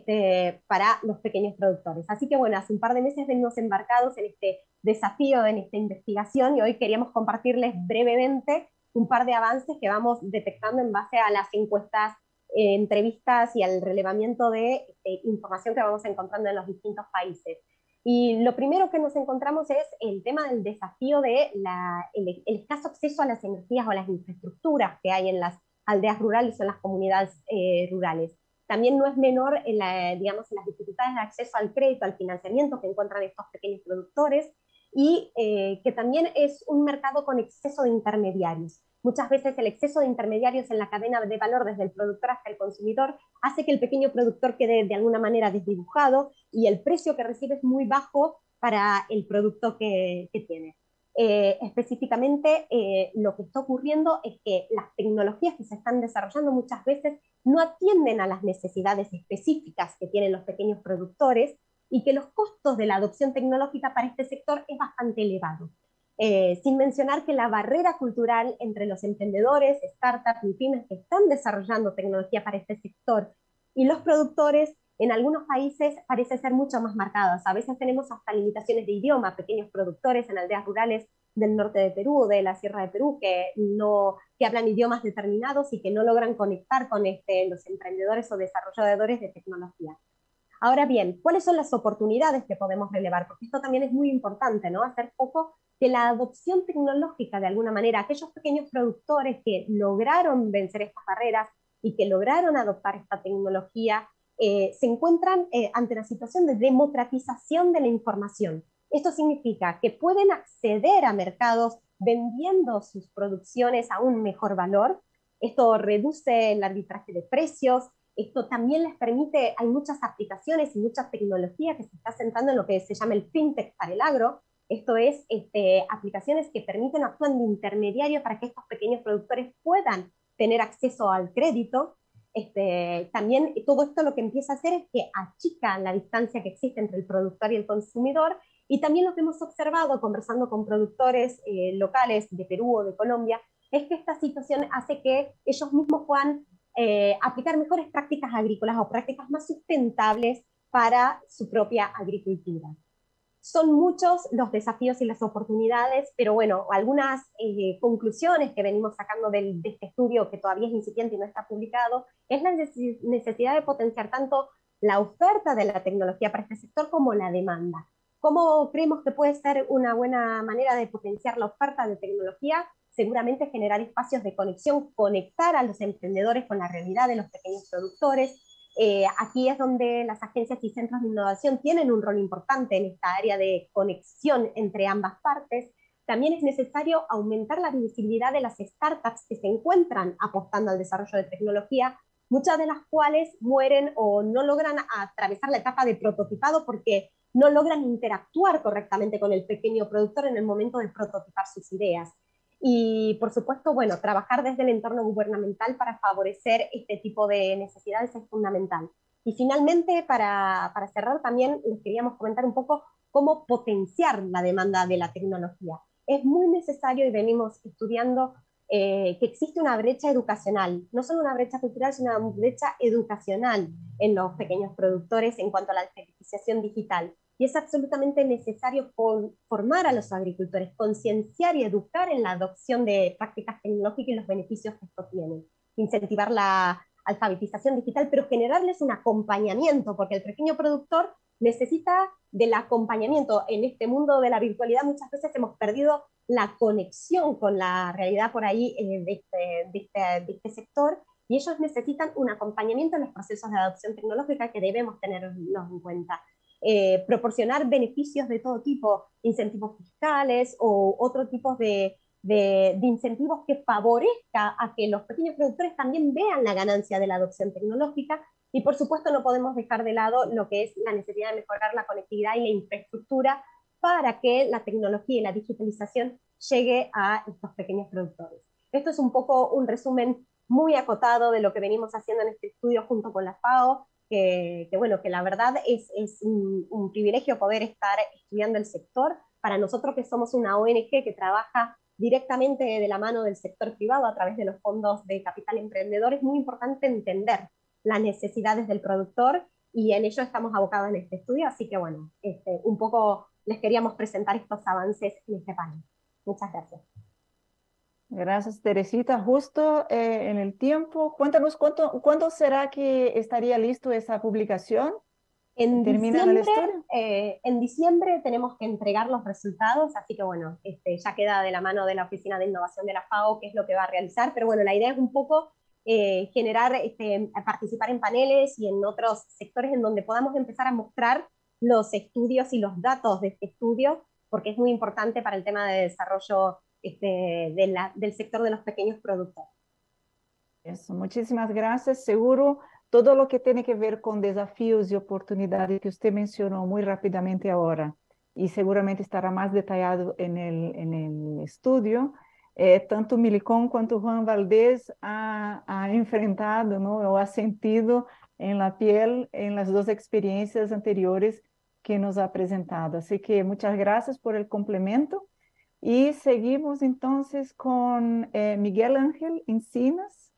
para los pequeños productores. Así que bueno, hace un par de meses venimos embarcados en este desafío, en esta investigación, y hoy queríamos compartirles brevemente un par de avances que vamos detectando en base a las encuestas, entrevistas y al relevamiento de información que vamos encontrando en los distintos países. Y lo primero que nos encontramos es el tema del desafío de el escaso acceso a las energías o a las infraestructuras que hay en las aldeas rurales o en las comunidades rurales. También no es menor digamos, en las dificultades de acceso al crédito, al financiamiento que encuentran estos pequeños productores, y que también es un mercado con exceso de intermediarios. Muchas veces el exceso de intermediarios en la cadena de valor desde el productor hasta el consumidor hace que el pequeño productor quede de alguna manera desdibujado y el precio que recibe es muy bajo para el producto que tiene. Específicamente, lo que está ocurriendo es que las tecnologías que se están desarrollando muchas veces no atienden a las necesidades específicas que tienen los pequeños productores y que los costos de la adopción tecnológica para este sector es bastante elevado. Sin mencionar que la barrera cultural entre los emprendedores, startups y pymes que están desarrollando tecnología para este sector y los productores en algunos países parece ser mucho más marcada. A veces tenemos hasta limitaciones de idioma, pequeños productores en aldeas rurales del norte de Perú, de la Sierra de Perú, que hablan idiomas determinados y que no logran conectar con los emprendedores o desarrolladores de tecnología. Ahora bien, ¿cuáles son las oportunidades que podemos relevar? Porque esto también es muy importante, ¿no? Hacer foco que la adopción tecnológica, de alguna manera, aquellos pequeños productores que lograron vencer estas barreras y que lograron adoptar esta tecnología, se encuentran ante la situación de democratización de la información. Esto significa que pueden acceder a mercados vendiendo sus producciones a un mejor valor. Esto reduce el arbitraje de precios. Esto también les permite, hay muchas aplicaciones y muchas tecnologías que se está centrando en lo que se llama el fintech para el agro. Esto es aplicaciones que permiten actuar de intermediario para que estos pequeños productores puedan tener acceso al crédito. También todo esto lo que empieza a hacer es que achica la distancia que existe entre el productor y el consumidor, y también lo que hemos observado conversando con productores locales de Perú o de Colombia es que esta situación hace que ellos mismos puedan aplicar mejores prácticas agrícolas o prácticas más sustentables para su propia agricultura. Son muchos los desafíos y las oportunidades, pero bueno, algunas conclusiones que venimos sacando de este estudio, que todavía es incipiente y no está publicado, es la necesidad de potenciar tanto la oferta de la tecnología para este sector como la demanda. ¿Cómo creemos que puede ser una buena manera de potenciar la oferta de tecnología? Seguramente generar espacios de conexión, conectar a los emprendedores con la realidad de los pequeños productores. Aquí es donde las agencias y centros de innovación tienen un rol importante en esta área de conexión entre ambas partes. También es necesario aumentar la visibilidad de las startups que se encuentran apostando al desarrollo de tecnología, muchas de las cuales mueren o no logran atravesar la etapa de prototipado porque no logran interactuar correctamente con el pequeño productor en el momento de prototipar sus ideas. Y por supuesto, bueno, trabajar desde el entorno gubernamental para favorecer este tipo de necesidades es fundamental. Y finalmente, para cerrar también, les queríamos comentar un poco cómo potenciar la demanda de la tecnología. Es muy necesario, y venimos estudiando, que existe una brecha educacional, no solo una brecha cultural, sino una brecha educacional en los pequeños productores en cuanto a la alfabetización digital. Y es absolutamente necesario formar a los agricultores, concienciar y educar en la adopción de prácticas tecnológicas y los beneficios que esto tiene. Incentivar la alfabetización digital, pero generarles un acompañamiento, porque el pequeño productor necesita del acompañamiento. En este mundo de la virtualidad muchas veces hemos perdido la conexión con la realidad por ahí de este sector, y ellos necesitan un acompañamiento en los procesos de adopción tecnológica que debemos tenerlos en cuenta. Proporcionar beneficios de todo tipo, incentivos fiscales o otro tipo de incentivos que favorezca a que los pequeños productores también vean la ganancia de la adopción tecnológica. Y por supuesto no podemos dejar de lado lo que es la necesidad de mejorar la conectividad y la infraestructura para que la tecnología y la digitalización llegue a estos pequeños productores. Esto es un poco un resumen muy acotado de lo que venimos haciendo en este estudio junto con la FAO, bueno, que la verdad es un privilegio poder estar estudiando el sector. Para nosotros que somos una ONG que trabaja directamente de la mano del sector privado a través de los fondos de capital emprendedor, es muy importante entender las necesidades del productor, y en ello estamos abocados en este estudio, así que bueno, un poco les queríamos presentar estos avances en este panel. Muchas gracias.
Gracias, Teresita. Justo en el tiempo, cuéntanos cuándo será que estaría listo esa publicación.
En
¿Terminan el estudio?
en diciembre tenemos que entregar los resultados, así que bueno, ya queda de la mano de la Oficina de Innovación de la FAO qué es lo que va a realizar, pero bueno, la idea es un poco generar, participar en paneles y en otros sectores en donde podamos empezar a mostrar los estudios y los datos de este estudio, porque es muy importante para el tema de desarrollo del sector de los pequeños productores.
Eso, muchísimas gracias. Seguro todo lo que tiene que ver con desafíos y oportunidades que usted mencionó muy rápidamente ahora, y seguramente estará más detallado en el estudio, tanto Milicón cuanto Juan Valdés ha enfrentado, ¿no? O ha sentido en la piel en las dos experiencias anteriores que nos ha presentado. Así que muchas gracias por el complemento. Y seguimos entonces con Miguel Ángel Encinas.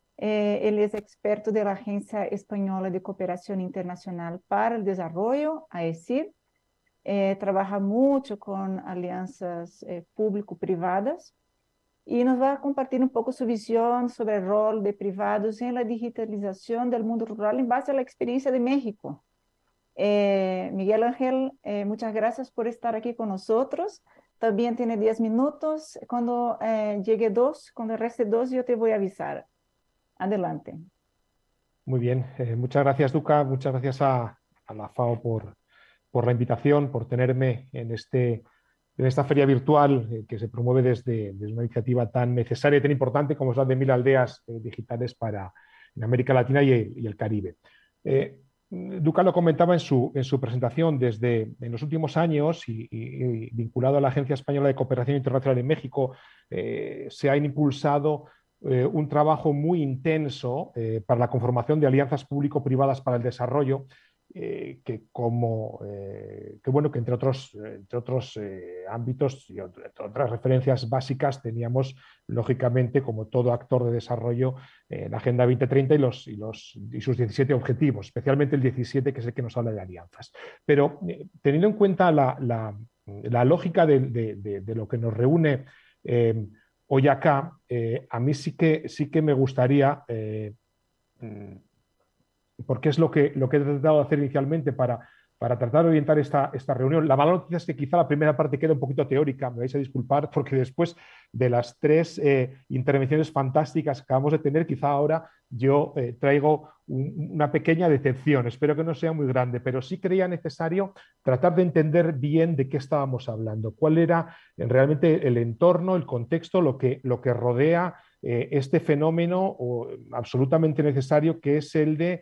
Él es experto de la Agencia Española de Cooperación Internacional para el Desarrollo, AECID. Trabaja mucho con alianzas público-privadas y nos va a compartir un poco su visión sobre el rol de privados en la digitalización del mundo rural en base a la experiencia de México. Miguel Ángel, muchas gracias por estar aquí con nosotros. también tiene 10 minutos. Cuando llegue 2, cuando reste 2, yo te voy a avisar. Adelante.
Muy bien, muchas gracias, Duca, muchas gracias a la FAO por la invitación, por tenerme en esta feria virtual que se promueve desde una iniciativa tan necesaria y tan importante como es la de 1000 aldeas digitales en América Latina y el Caribe. Duca lo comentaba en su presentación, en los últimos años y vinculado a la Agencia Española de Cooperación Internacional en México, se ha impulsado un trabajo muy intenso para la conformación de alianzas público-privadas para el desarrollo, que entre otros ámbitos y otras referencias básicas teníamos, lógicamente, como todo actor de desarrollo, la Agenda 2030 y sus 17 objetivos, especialmente el 17, que es el que nos habla de alianzas. Pero teniendo en cuenta la lógica de lo que nos reúne hoy acá, a mí sí que me gustaría, porque es lo que he tratado de hacer inicialmente para tratar de orientar esta reunión. La mala noticia es que quizá la primera parte queda un poquito teórica, me vais a disculpar, porque después de las 3 intervenciones fantásticas que acabamos de tener, quizá ahora yo traigo una pequeña decepción. Espero que no sea muy grande, pero sí creía necesario tratar de entender bien de qué estábamos hablando, cuál era realmente el entorno, el contexto, lo que rodea este fenómeno absolutamente necesario, que es el de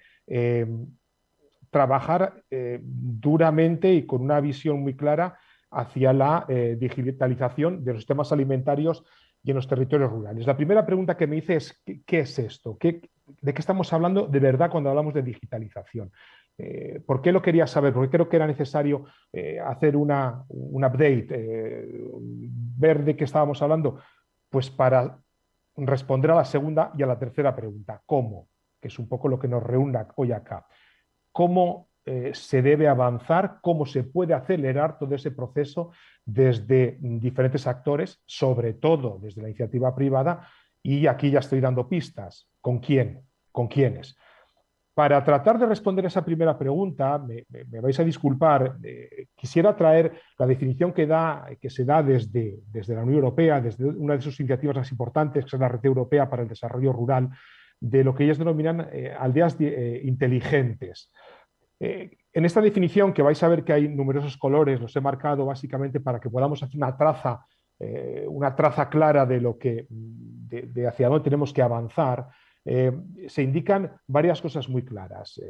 trabajar duramente y con una visión muy clara hacia la digitalización de los sistemas alimentarios y en los territorios rurales. La primera pregunta que me hice es, ¿qué es esto? ¿De qué estamos hablando de verdad cuando hablamos de digitalización? ¿Por qué lo quería saber? Porque creo que era necesario hacer un update, ver de qué estábamos hablando, pues para responder a la segunda y a la tercera pregunta, ¿cómo? Que es un poco lo que nos reúne hoy acá. ¿Cómo se debe avanzar? ¿Cómo se puede acelerar todo ese proceso desde diferentes actores, sobre todo desde la iniciativa privada? Y aquí ya estoy dando pistas. ¿Con quién? ¿Con quiénes? Para tratar de responder esa primera pregunta, me vais a disculpar, quisiera traer la definición que se da desde la Unión Europea, desde una de sus iniciativas más importantes, que es la Red Europea para el Desarrollo Rural, de lo que ellos denominan aldeas inteligentes. En esta definición, que vais a ver que hay numerosos colores, los he marcado básicamente para que podamos hacer una traza clara de hacia dónde tenemos que avanzar. Se indican varias cosas muy claras.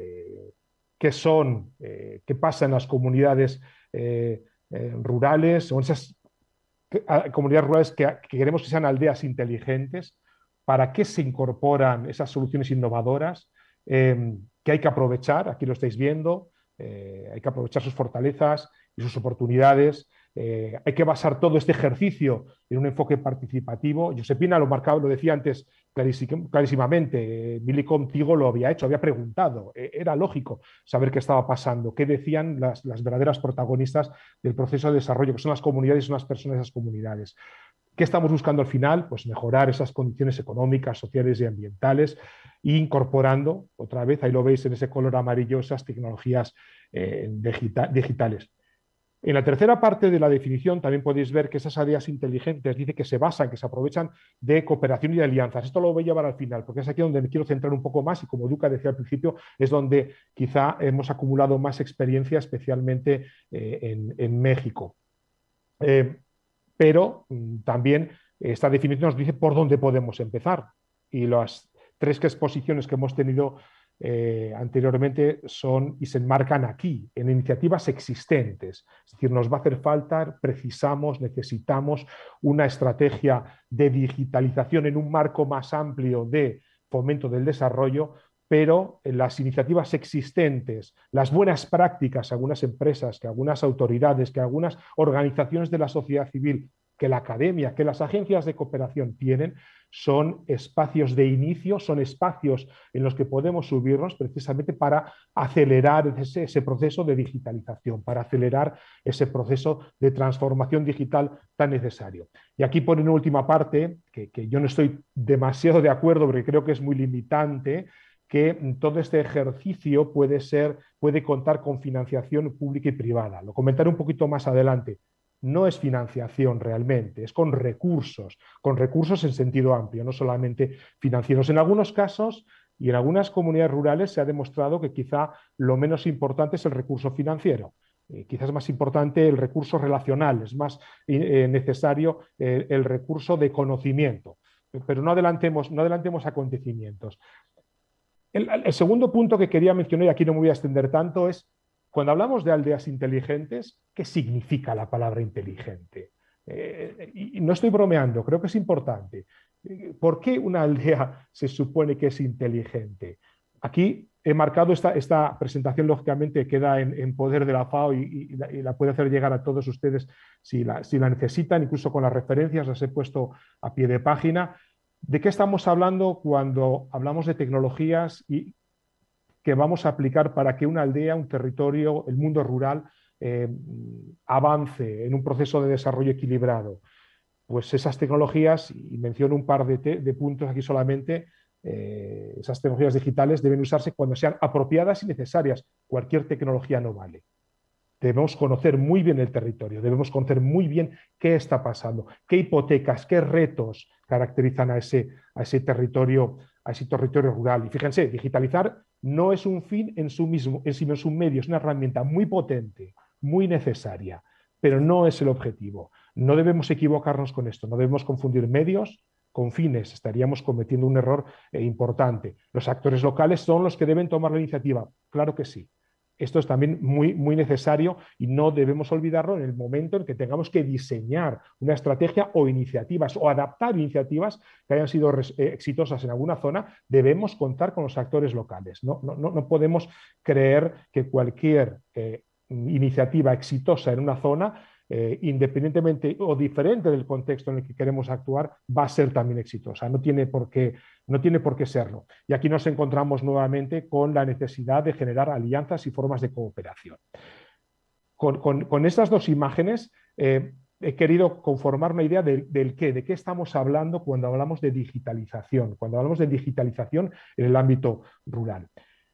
¿Qué pasa en las comunidades rurales, o en esas comunidades rurales que queremos que sean aldeas inteligentes? ¿Para qué se incorporan esas soluciones innovadoras que hay que aprovechar? Aquí lo estáis viendo. Hay que aprovechar sus fortalezas y sus oportunidades. Hay que basar todo este ejercicio en un enfoque participativo. Josepina lo decía antes clarísimamente. Mili contigo lo había hecho, había preguntado. Era lógico saber qué estaba pasando, qué decían las verdaderas protagonistas del proceso de desarrollo, que son las comunidades y son las personas de esas comunidades. ¿Qué estamos buscando al final? Pues mejorar esas condiciones económicas, sociales y ambientales, e incorporando, otra vez, ahí lo veis en ese color amarillo, esas tecnologías digitales. En la tercera parte de la definición también podéis ver que esas áreas inteligentes dice que se basan, que se aprovechan de cooperación y de alianzas. Esto lo voy a llevar al final, porque es aquí donde me quiero centrar un poco más, y como Duca decía al principio, es donde quizá hemos acumulado más experiencia, especialmente en México. Pero también esta definición nos dice por dónde podemos empezar. Y las 3 exposiciones que hemos tenido anteriormente son y se enmarcan aquí, en iniciativas existentes. Es decir, nos va a hacer falta, necesitamos una estrategia de digitalización en un marco más amplio de fomento del desarrollo, pero las iniciativas existentes, las buenas prácticas que algunas empresas, que algunas autoridades, que algunas organizaciones de la sociedad civil, que la academia, que las agencias de cooperación tienen, son espacios de inicio, son espacios en los que podemos subirnos precisamente para acelerar ese proceso de digitalización, para acelerar ese proceso de transformación digital tan necesario. Y aquí pone una última parte, que yo no estoy demasiado de acuerdo porque creo que es muy limitante, que todo este ejercicio puede contar con financiación pública y privada. Lo comentaré un poquito más adelante. no es financiación realmente, es con recursos en sentido amplio, no solamente financieros. En algunos casos y en algunas comunidades rurales se ha demostrado que quizá lo menos importante es el recurso financiero. Quizás es más importante el recurso relacional, es más necesario el recurso de conocimiento. Pero no adelantemos acontecimientos. El segundo punto que quería mencionar, y aquí no me voy a extender tanto, es cuando hablamos de aldeas inteligentes, ¿qué significa la palabra inteligente? Y no estoy bromeando, creo que es importante. ¿Por qué una aldea se supone que es inteligente? Aquí he marcado esta presentación, lógicamente, queda en poder de la FAO y la puede hacer llegar a todos ustedes si la necesitan, incluso con las referencias las he puesto a pie de página. ¿De qué estamos hablando cuando hablamos de tecnologías y que vamos a aplicar para que una aldea, un territorio, el mundo rural avance en un proceso de desarrollo equilibrado? Pues esas tecnologías, y menciono un par de puntos aquí solamente, esas tecnologías digitales deben usarse cuando sean apropiadas y necesarias. Cualquier tecnología no vale. Debemos conocer muy bien el territorio, debemos conocer muy bien qué está pasando, qué hipotecas, qué retos caracterizan a ese territorio rural. Y fíjense, digitalizar no es un fin en sí mismo, sino es un medio, es una herramienta muy potente, muy necesaria, pero no es el objetivo. No debemos equivocarnos con esto, no debemos confundir medios con fines, estaríamos cometiendo un error importante. Los actores locales son los que deben tomar la iniciativa, claro que sí. Esto es también muy, muy necesario y no debemos olvidarlo en el momento en que tengamos que diseñar una estrategia o iniciativas o adaptar iniciativas que hayan sido exitosas en alguna zona. Debemos contar con los actores locales. No podemos creer que cualquier iniciativa exitosa en una zona, independientemente o diferente del contexto en el que queremos actuar, va a ser también exitosa. No tiene por qué serlo. Y aquí nos encontramos nuevamente con la necesidad de generar alianzas y formas de cooperación. Con estas dos imágenes he querido conformar una idea de qué estamos hablando cuando hablamos de digitalización, en el ámbito rural.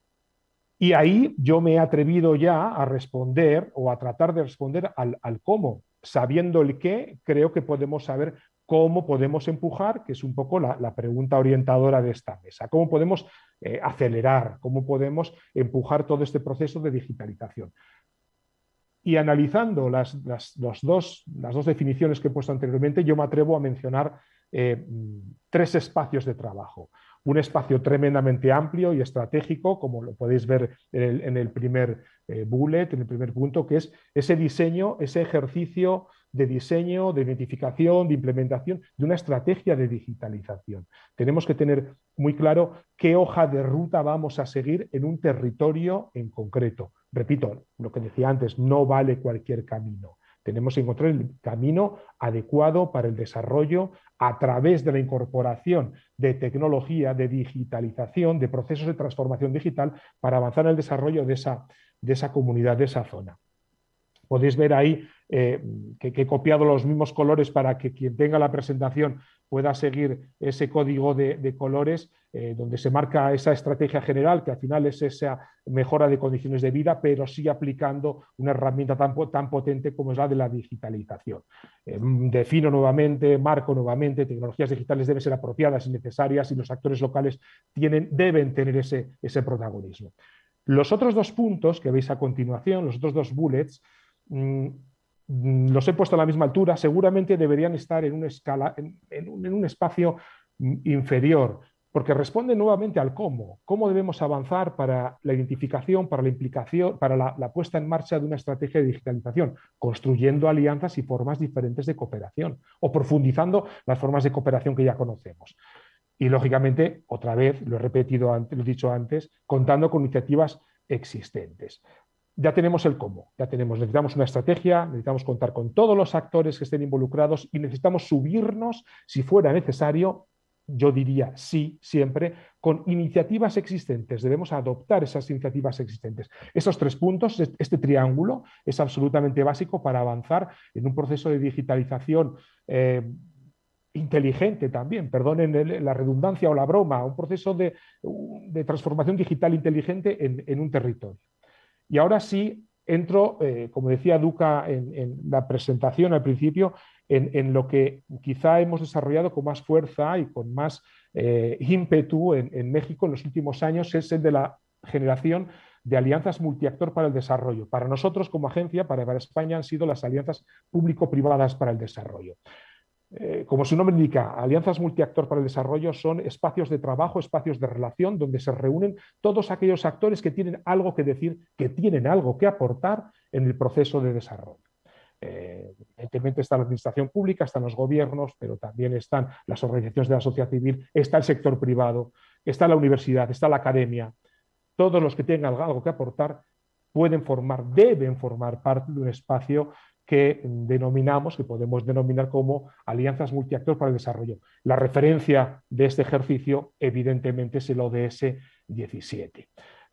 Y ahí yo me he atrevido ya a responder o a tratar de responder al cómo. Sabiendo el qué, creo que podemos saber cómo podemos empujar, que es un poco la pregunta orientadora de esta mesa. ¿Cómo podemos acelerar? ¿Cómo podemos empujar todo este proceso de digitalización? Y analizando las dos definiciones que he puesto anteriormente, yo me atrevo a mencionar 3 espacios de trabajo. Un espacio tremendamente amplio y estratégico, como lo podéis ver en el primer bullet, en el primer punto, que es ese diseño, ese ejercicio de diseño, de identificación, de implementación de una estrategia de digitalización. Tenemos que tener muy claro qué hoja de ruta vamos a seguir en un territorio en concreto. Repito, lo que decía antes, no vale cualquier camino. Tenemos que encontrar el camino adecuado para el desarrollo a través de la incorporación de tecnología, de digitalización, de procesos de transformación digital para avanzar en el desarrollo de esa comunidad, de esa zona. Podéis ver ahí que he copiado los mismos colores para que quien tenga la presentación pueda seguir ese código de colores donde se marca esa estrategia general, que al final es esa mejora de condiciones de vida, pero sí aplicando una herramienta tan potente como es la de la digitalización. Defino nuevamente, marco nuevamente, tecnologías digitales deben ser apropiadas y necesarias y los actores locales deben tener ese protagonismo. Los otros 2 puntos que veis a continuación, los otros 2 bullets, los he puesto a la misma altura, seguramente deberían estar en un espacio inferior, porque responden nuevamente al cómo debemos avanzar para la identificación, para la implicación, para la puesta en marcha de una estrategia de digitalización, construyendo alianzas y formas diferentes de cooperación o profundizando las formas de cooperación que ya conocemos. Y lógicamente, otra vez, lo he repetido antes, lo he dicho antes, contando con iniciativas existentes. Ya tenemos el cómo, necesitamos una estrategia, necesitamos contar con todos los actores que estén involucrados y necesitamos subirnos, si fuera necesario, yo diría sí, siempre, con iniciativas existentes. Debemos adoptar esas iniciativas existentes. Esos 3 puntos, este triángulo, es absolutamente básico para avanzar en un proceso de digitalización inteligente también, perdonen la redundancia o la broma, un proceso de transformación digital inteligente en un territorio. Y ahora sí, entro, como decía Duca en la presentación al principio, en lo que quizá hemos desarrollado con más fuerza y con más ímpetu en México en los últimos años, es el de la generación de alianzas multiactor para el desarrollo. Para nosotros como agencia, para España, han sido las alianzas público-privadas para el desarrollo. Como su nombre indica, alianzas multiactor para el desarrollo son espacios de trabajo, espacios de relación, donde se reúnen todos aquellos actores que tienen algo que decir, que tienen algo que aportar en el proceso de desarrollo. Evidentemente está la administración pública, están los gobiernos, pero también están las organizaciones de la sociedad civil, está el sector privado, está la universidad, está la academia. Todos los que tengan algo que aportar pueden formar, deben formar parte de un espacio que denominamos, que podemos denominar como alianzas multiactor para el desarrollo. La referencia de este ejercicio, evidentemente, es el ODS 17.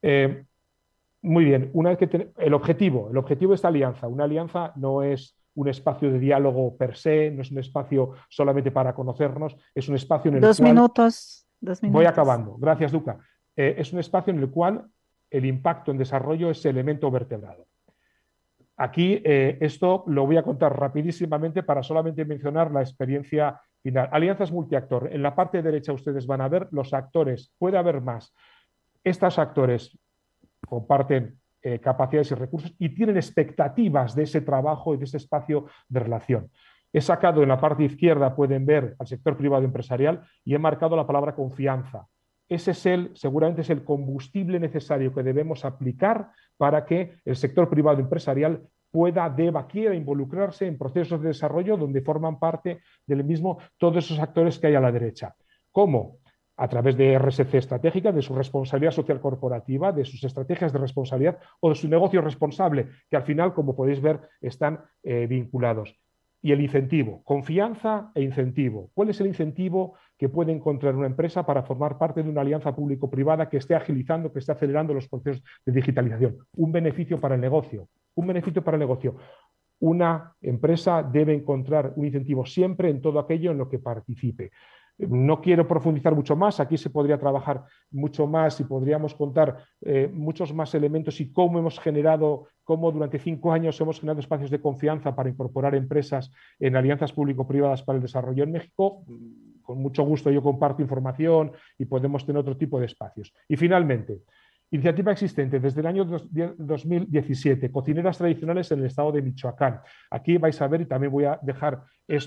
Muy bien, una vez que el objetivo de esta alianza, una alianza no es un espacio de diálogo per se, no es un espacio solamente para conocernos, es un espacio en el
Dos
cual...
minutos, 2 minutos.
Voy acabando, gracias Duca. Es un espacio en el cual el impacto en desarrollo es elemento vertebrado. Aquí esto lo voy a contar rapidísimamente para solamente mencionar la experiencia final. Alianzas multiactor. En la parte derecha ustedes van a ver los actores. Puede haber más. Estos actores comparten capacidades y recursos y tienen expectativas de ese trabajo y de ese espacio de relación. He sacado en la parte izquierda, pueden ver al sector privado empresarial y he marcado la palabra confianza. Ese es seguramente es el combustible necesario que debemos aplicar para que el sector privado empresarial pueda, deba, quiera involucrarse en procesos de desarrollo donde forman parte del mismo todos esos actores que hay a la derecha. ¿Cómo? A través de RSC estratégica, de su responsabilidad social corporativa, de sus estrategias de responsabilidad o de su negocio responsable, que al final, como podéis ver, están vinculados. Y el incentivo, confianza e incentivo. ¿Cuál es el incentivo que puede encontrar una empresa para formar parte de una alianza público-privada que esté agilizando, que esté acelerando los procesos de digitalización? Un beneficio para el negocio. Un beneficio para el negocio. Una empresa debe encontrar un incentivo siempre en todo aquello en lo que participe. No quiero profundizar mucho más, aquí se podría trabajar mucho más y podríamos contar muchos más elementos y cómo durante 5 años hemos generado espacios de confianza para incorporar empresas en alianzas público-privadas para el desarrollo en México. Con mucho gusto yo comparto información y podemos tener otro tipo de espacios. Y finalmente, iniciativa existente desde el año 2017, cocineras tradicionales en el estado de Michoacán. Aquí vais a ver y también voy a dejar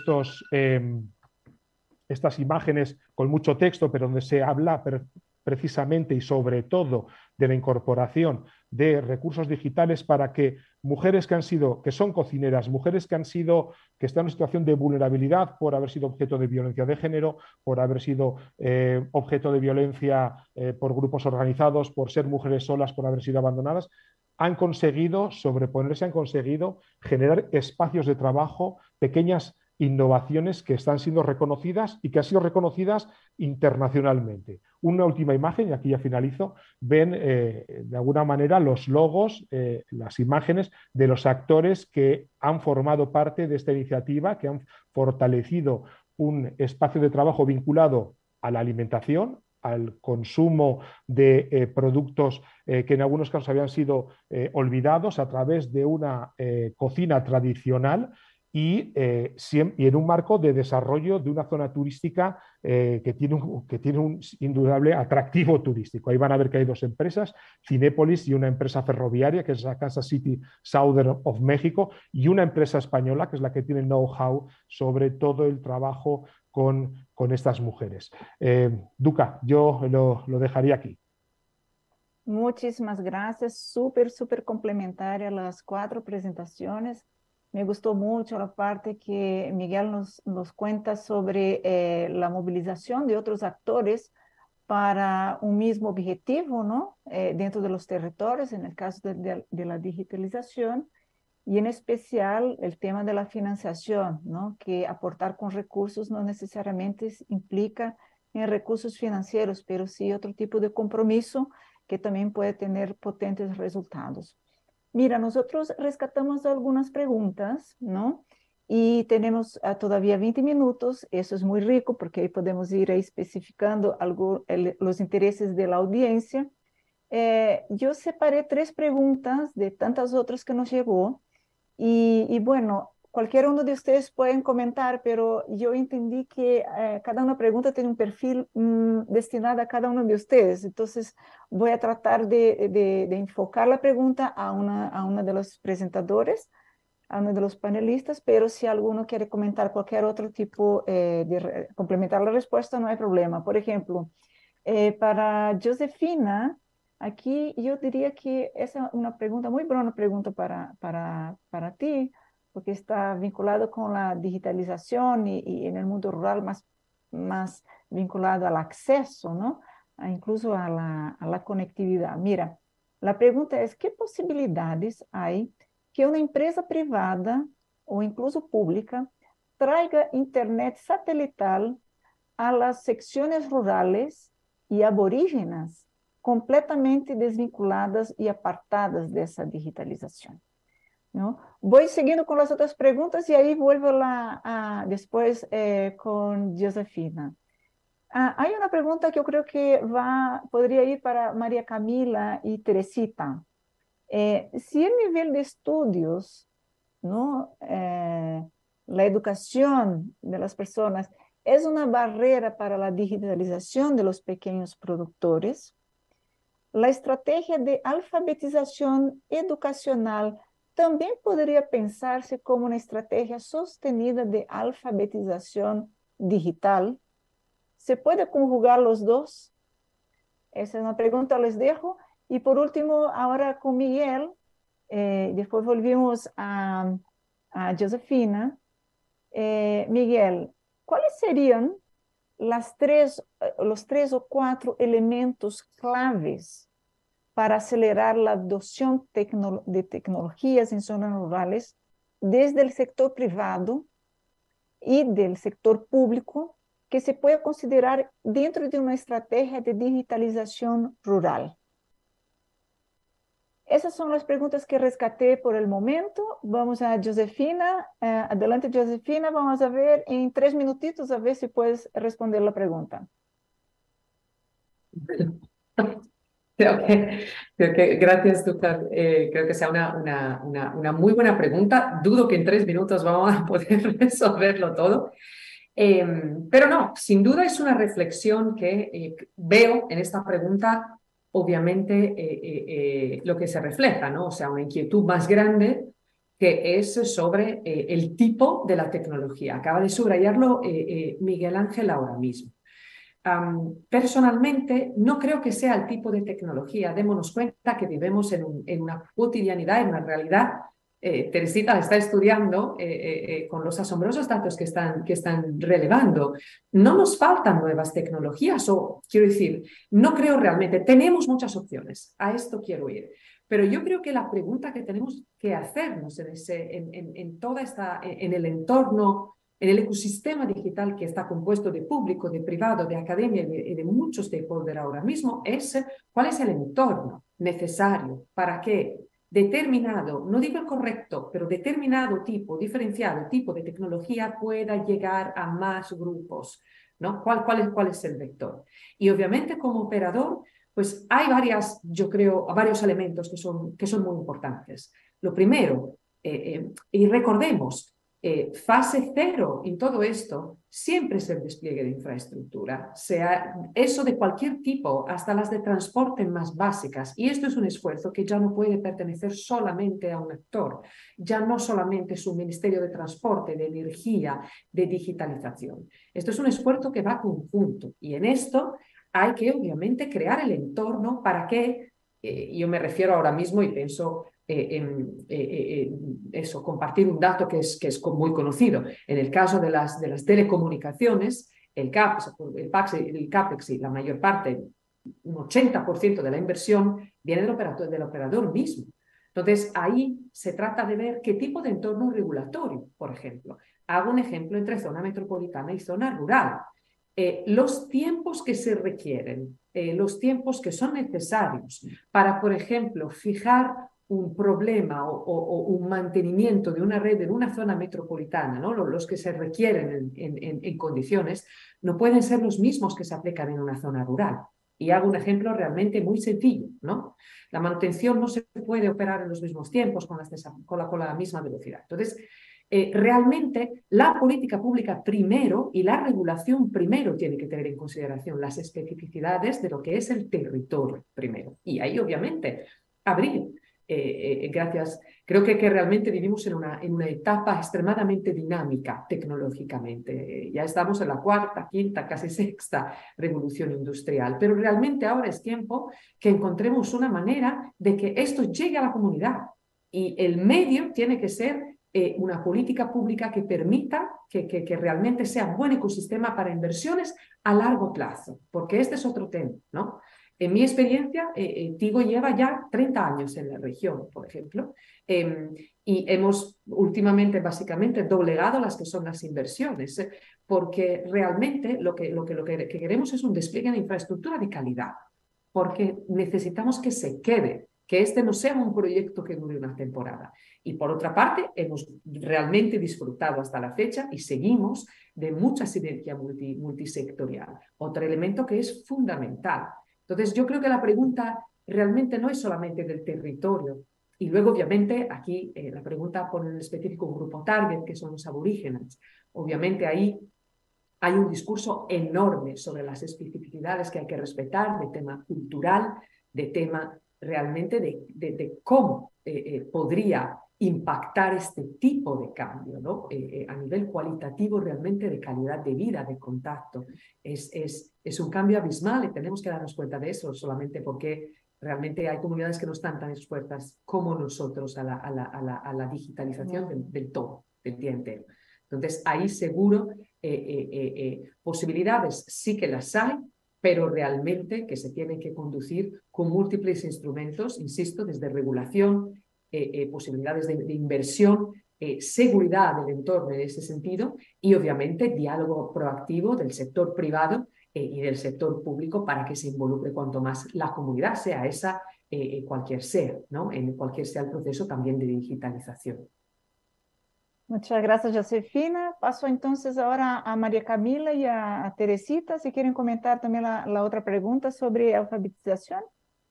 estas imágenes con mucho texto, pero donde se habla precisamente y sobre todo de la incorporación de recursos digitales para que mujeres que son cocineras, mujeres que están en una situación de vulnerabilidad por haber sido objeto de violencia de género, por haber sido objeto de violencia por grupos organizados, por ser mujeres solas, por haber sido abandonadas, han conseguido sobreponerse, han conseguido generar espacios de trabajo, pequeñas innovaciones que están siendo reconocidas y que han sido reconocidas internacionalmente. Una última imagen, y aquí ya finalizo, ven de alguna manera los logos, las imágenes de los actores que han formado parte de esta iniciativa, que han fortalecido un espacio de trabajo vinculado a la alimentación, al consumo de productos que en algunos casos habían sido olvidados a través de una cocina tradicional y en un marco de desarrollo de una zona turística que tiene un indudable atractivo turístico. Ahí van a ver que hay 2 empresas, Cinépolis y una empresa ferroviaria, que es la Kansas City Southern of México, y una empresa española, que es la que tiene know-how sobre todo el trabajo con estas mujeres. Duca, yo lo dejaría aquí.
Muchísimas gracias, súper complementaria las 4 presentaciones. Me gustó mucho la parte que Miguel nos cuenta sobre la movilización de otros actores para un mismo objetivo, ¿no? Dentro de los territorios, en el caso de la digitalización, y en especial el tema de la financiación, ¿no? Que aportar con recursos no necesariamente implica en recursos financieros, pero sí otro tipo de compromiso que también puede tener potentes resultados. Mira, nosotros rescatamos algunas preguntas, ¿no? Y tenemos todavía 20 minutos, eso es muy rico porque ahí podemos ir ahí especificando los intereses de la audiencia. Yo separé 3 preguntas de tantas otras que nos llegó y bueno, cualquier uno de ustedes pueden comentar, pero yo entendí que cada una pregunta tiene un perfil destinado a cada uno de ustedes. Entonces voy a tratar de enfocar la pregunta a una de los presentadores, a uno de los panelistas, pero si alguno quiere comentar cualquier otro tipo complementar la respuesta, no hay problema. Por ejemplo, para Josefina, aquí yo diría que esa es una pregunta, muy buena pregunta para ti, porque está vinculado con la digitalización y en el mundo rural más vinculado al acceso, ¿no? Incluso a la conectividad. Mira, la pregunta es, ¿qué posibilidades hay que una empresa privada o incluso pública traiga internet satelital a las secciones rurales y aborígenas completamente desvinculadas y apartadas de esa digitalización? ¿No? Voy siguiendo con las otras preguntas y ahí vuelvo después con Josefina. Hay una pregunta que yo creo que podría ir para María Camila y Teresita. Si el nivel de estudios, ¿no? La educación de las personas es una barrera para la digitalización de los pequeños productores, la estrategia de alfabetización educacional también podría pensarse como una estrategia sostenida de alfabetización digital. ¿Se puede conjugar los dos? Esa es una pregunta, les dejo. Y por último, ahora con Miguel, después volvimos a Josefina. Miguel, ¿cuáles serían los 3 o 4 elementos claves para acelerar la adopción de tecnologías en zonas rurales desde el sector privado y del sector público que se puede considerar dentro de una estrategia de digitalización rural? Esas son las preguntas que rescaté por el momento. Vamos a Josefina. Adelante, Josefina. Vamos a ver en 3 minutitos, a ver si puedes responder la pregunta.
Creo que gracias, Dúcar. Creo que sea una muy buena pregunta. Dudo que en 3 minutos vamos a poder resolverlo todo. Pero no, sin duda es una reflexión que veo en esta pregunta, obviamente, lo que se refleja, ¿no? O sea, una inquietud más grande que es sobre el tipo de la tecnología. Acaba de subrayarlo Miguel Ángel ahora mismo. Personalmente, no creo que sea el tipo de tecnología. Démonos cuenta que vivimos en una cotidianidad, en una realidad. Teresita está estudiando con los asombrosos datos que están relevando. No nos faltan nuevas tecnologías, o quiero decir, no creo realmente. Tenemos muchas opciones, a esto quiero ir. Pero yo creo que la pregunta que tenemos que hacernos en el entorno, en el ecosistema digital que está compuesto de público, de privado, de academia y de muchos stakeholders ahora mismo, es cuál es el entorno necesario para que determinado, no digo el correcto, pero determinado tipo, diferenciado tipo de tecnología pueda llegar a más grupos, ¿no? ¿Cuál es el vector? Y obviamente como operador, pues hay varios elementos que son muy importantes. Lo primero, y recordemos, fase cero en todo esto siempre es el despliegue de infraestructura, sea eso de cualquier tipo, hasta las de transporte más básicas. Y esto es un esfuerzo que ya no puede pertenecer solamente a un actor, ya no solamente es un ministerio de transporte, de energía, de digitalización. Esto es un esfuerzo que va conjunto y en esto hay que obviamente crear el entorno para que, yo me refiero ahora mismo y pienso eso, compartir un dato que es muy conocido. En el caso de las telecomunicaciones, el CAPEX y la mayor parte, un 80% de la inversión viene del operador mismo. Entonces, ahí se trata de ver qué tipo de entorno regulatorio, por ejemplo. Hago un ejemplo entre zona metropolitana y zona rural. Los tiempos que se requieren, los tiempos que son necesarios para, por ejemplo, fijar un problema o un mantenimiento de una red en una zona metropolitana, ¿no? Los que se requieren en condiciones, no pueden ser los mismos que se aplican en una zona rural. Y hago un ejemplo realmente muy sencillo, ¿no? La manutención no se puede operar en los mismos tiempos con la misma velocidad. Entonces, realmente la política pública primero y la regulación primero tiene que tener en consideración las especificidades de lo que es el territorio primero. Y ahí, obviamente, abrir. Gracias. Creo que realmente vivimos en una etapa extremadamente dinámica tecnológicamente. Ya estamos en la cuarta, quinta, casi sexta revolución industrial, pero realmente ahora es tiempo que encontremos una manera de que esto llegue a la comunidad y el medio tiene que ser una política pública que permita que realmente sea un buen ecosistema para inversiones a largo plazo, porque este es otro tema, ¿no? En mi experiencia, Tigo lleva ya 30 años en la región, por ejemplo, y hemos últimamente básicamente doblegado las que son las inversiones, porque realmente lo que queremos es un despliegue de infraestructura de calidad, porque necesitamos que se quede, que este no sea un proyecto que dure una temporada. Y por otra parte, hemos realmente disfrutado hasta la fecha y seguimos de mucha sinergia multisectorial. Otro elemento que es fundamental. Entonces, yo creo que la pregunta realmente no es solamente del territorio. Y luego, obviamente, aquí la pregunta pone en específico un grupo target, que son los aborígenes. Obviamente, ahí hay un discurso enorme sobre las especificidades que hay que respetar, de tema cultural, de tema realmente de cómo podría impactar este tipo de cambio, ¿no? A nivel cualitativo, realmente de calidad de vida, de contacto. Es un cambio abismal y tenemos que darnos cuenta de eso, solamente porque realmente hay comunidades que no están tan expuestas como nosotros a la digitalización del todo, del día entero. Entonces, ahí seguro posibilidades sí que las hay, pero realmente que se tienen que conducir con múltiples instrumentos, insisto, desde regulación, posibilidades de inversión, seguridad del entorno en ese sentido y obviamente diálogo proactivo del sector privado y del sector público para que se involucre cuanto más la comunidad, sea esa cualquier sea, ¿no? En cualquier sea el proceso también de digitalización.
Muchas gracias, Josefina. Paso entonces ahora a María Camila y a Teresita, si quieren comentar también la otra pregunta sobre alfabetización.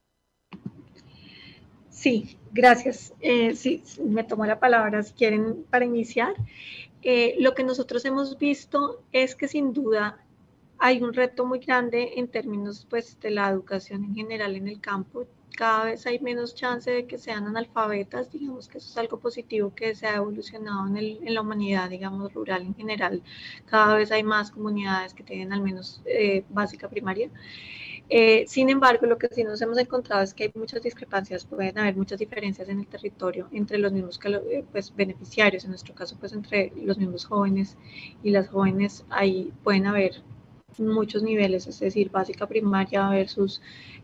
Sí, gracias. Sí, me tomo la palabra si quieren para iniciar. Lo que nosotros hemos visto es que sin duda hay un reto muy grande en términos pues, de la educación en general en el campo. Cada vez hay menos chance de que sean analfabetas, digamos que eso es algo positivo que se ha evolucionado en la humanidad, digamos, rural en general. Cada vez hay más comunidades que tienen al menos básica primaria. Sin embargo, lo que sí nos hemos encontrado es que hay muchas discrepancias, pueden haber muchas diferencias en el territorio entre los mismos pues, beneficiarios, en nuestro caso, pues entre los mismos jóvenes y las jóvenes, ahí pueden haber muchos niveles, es decir, básica primaria versus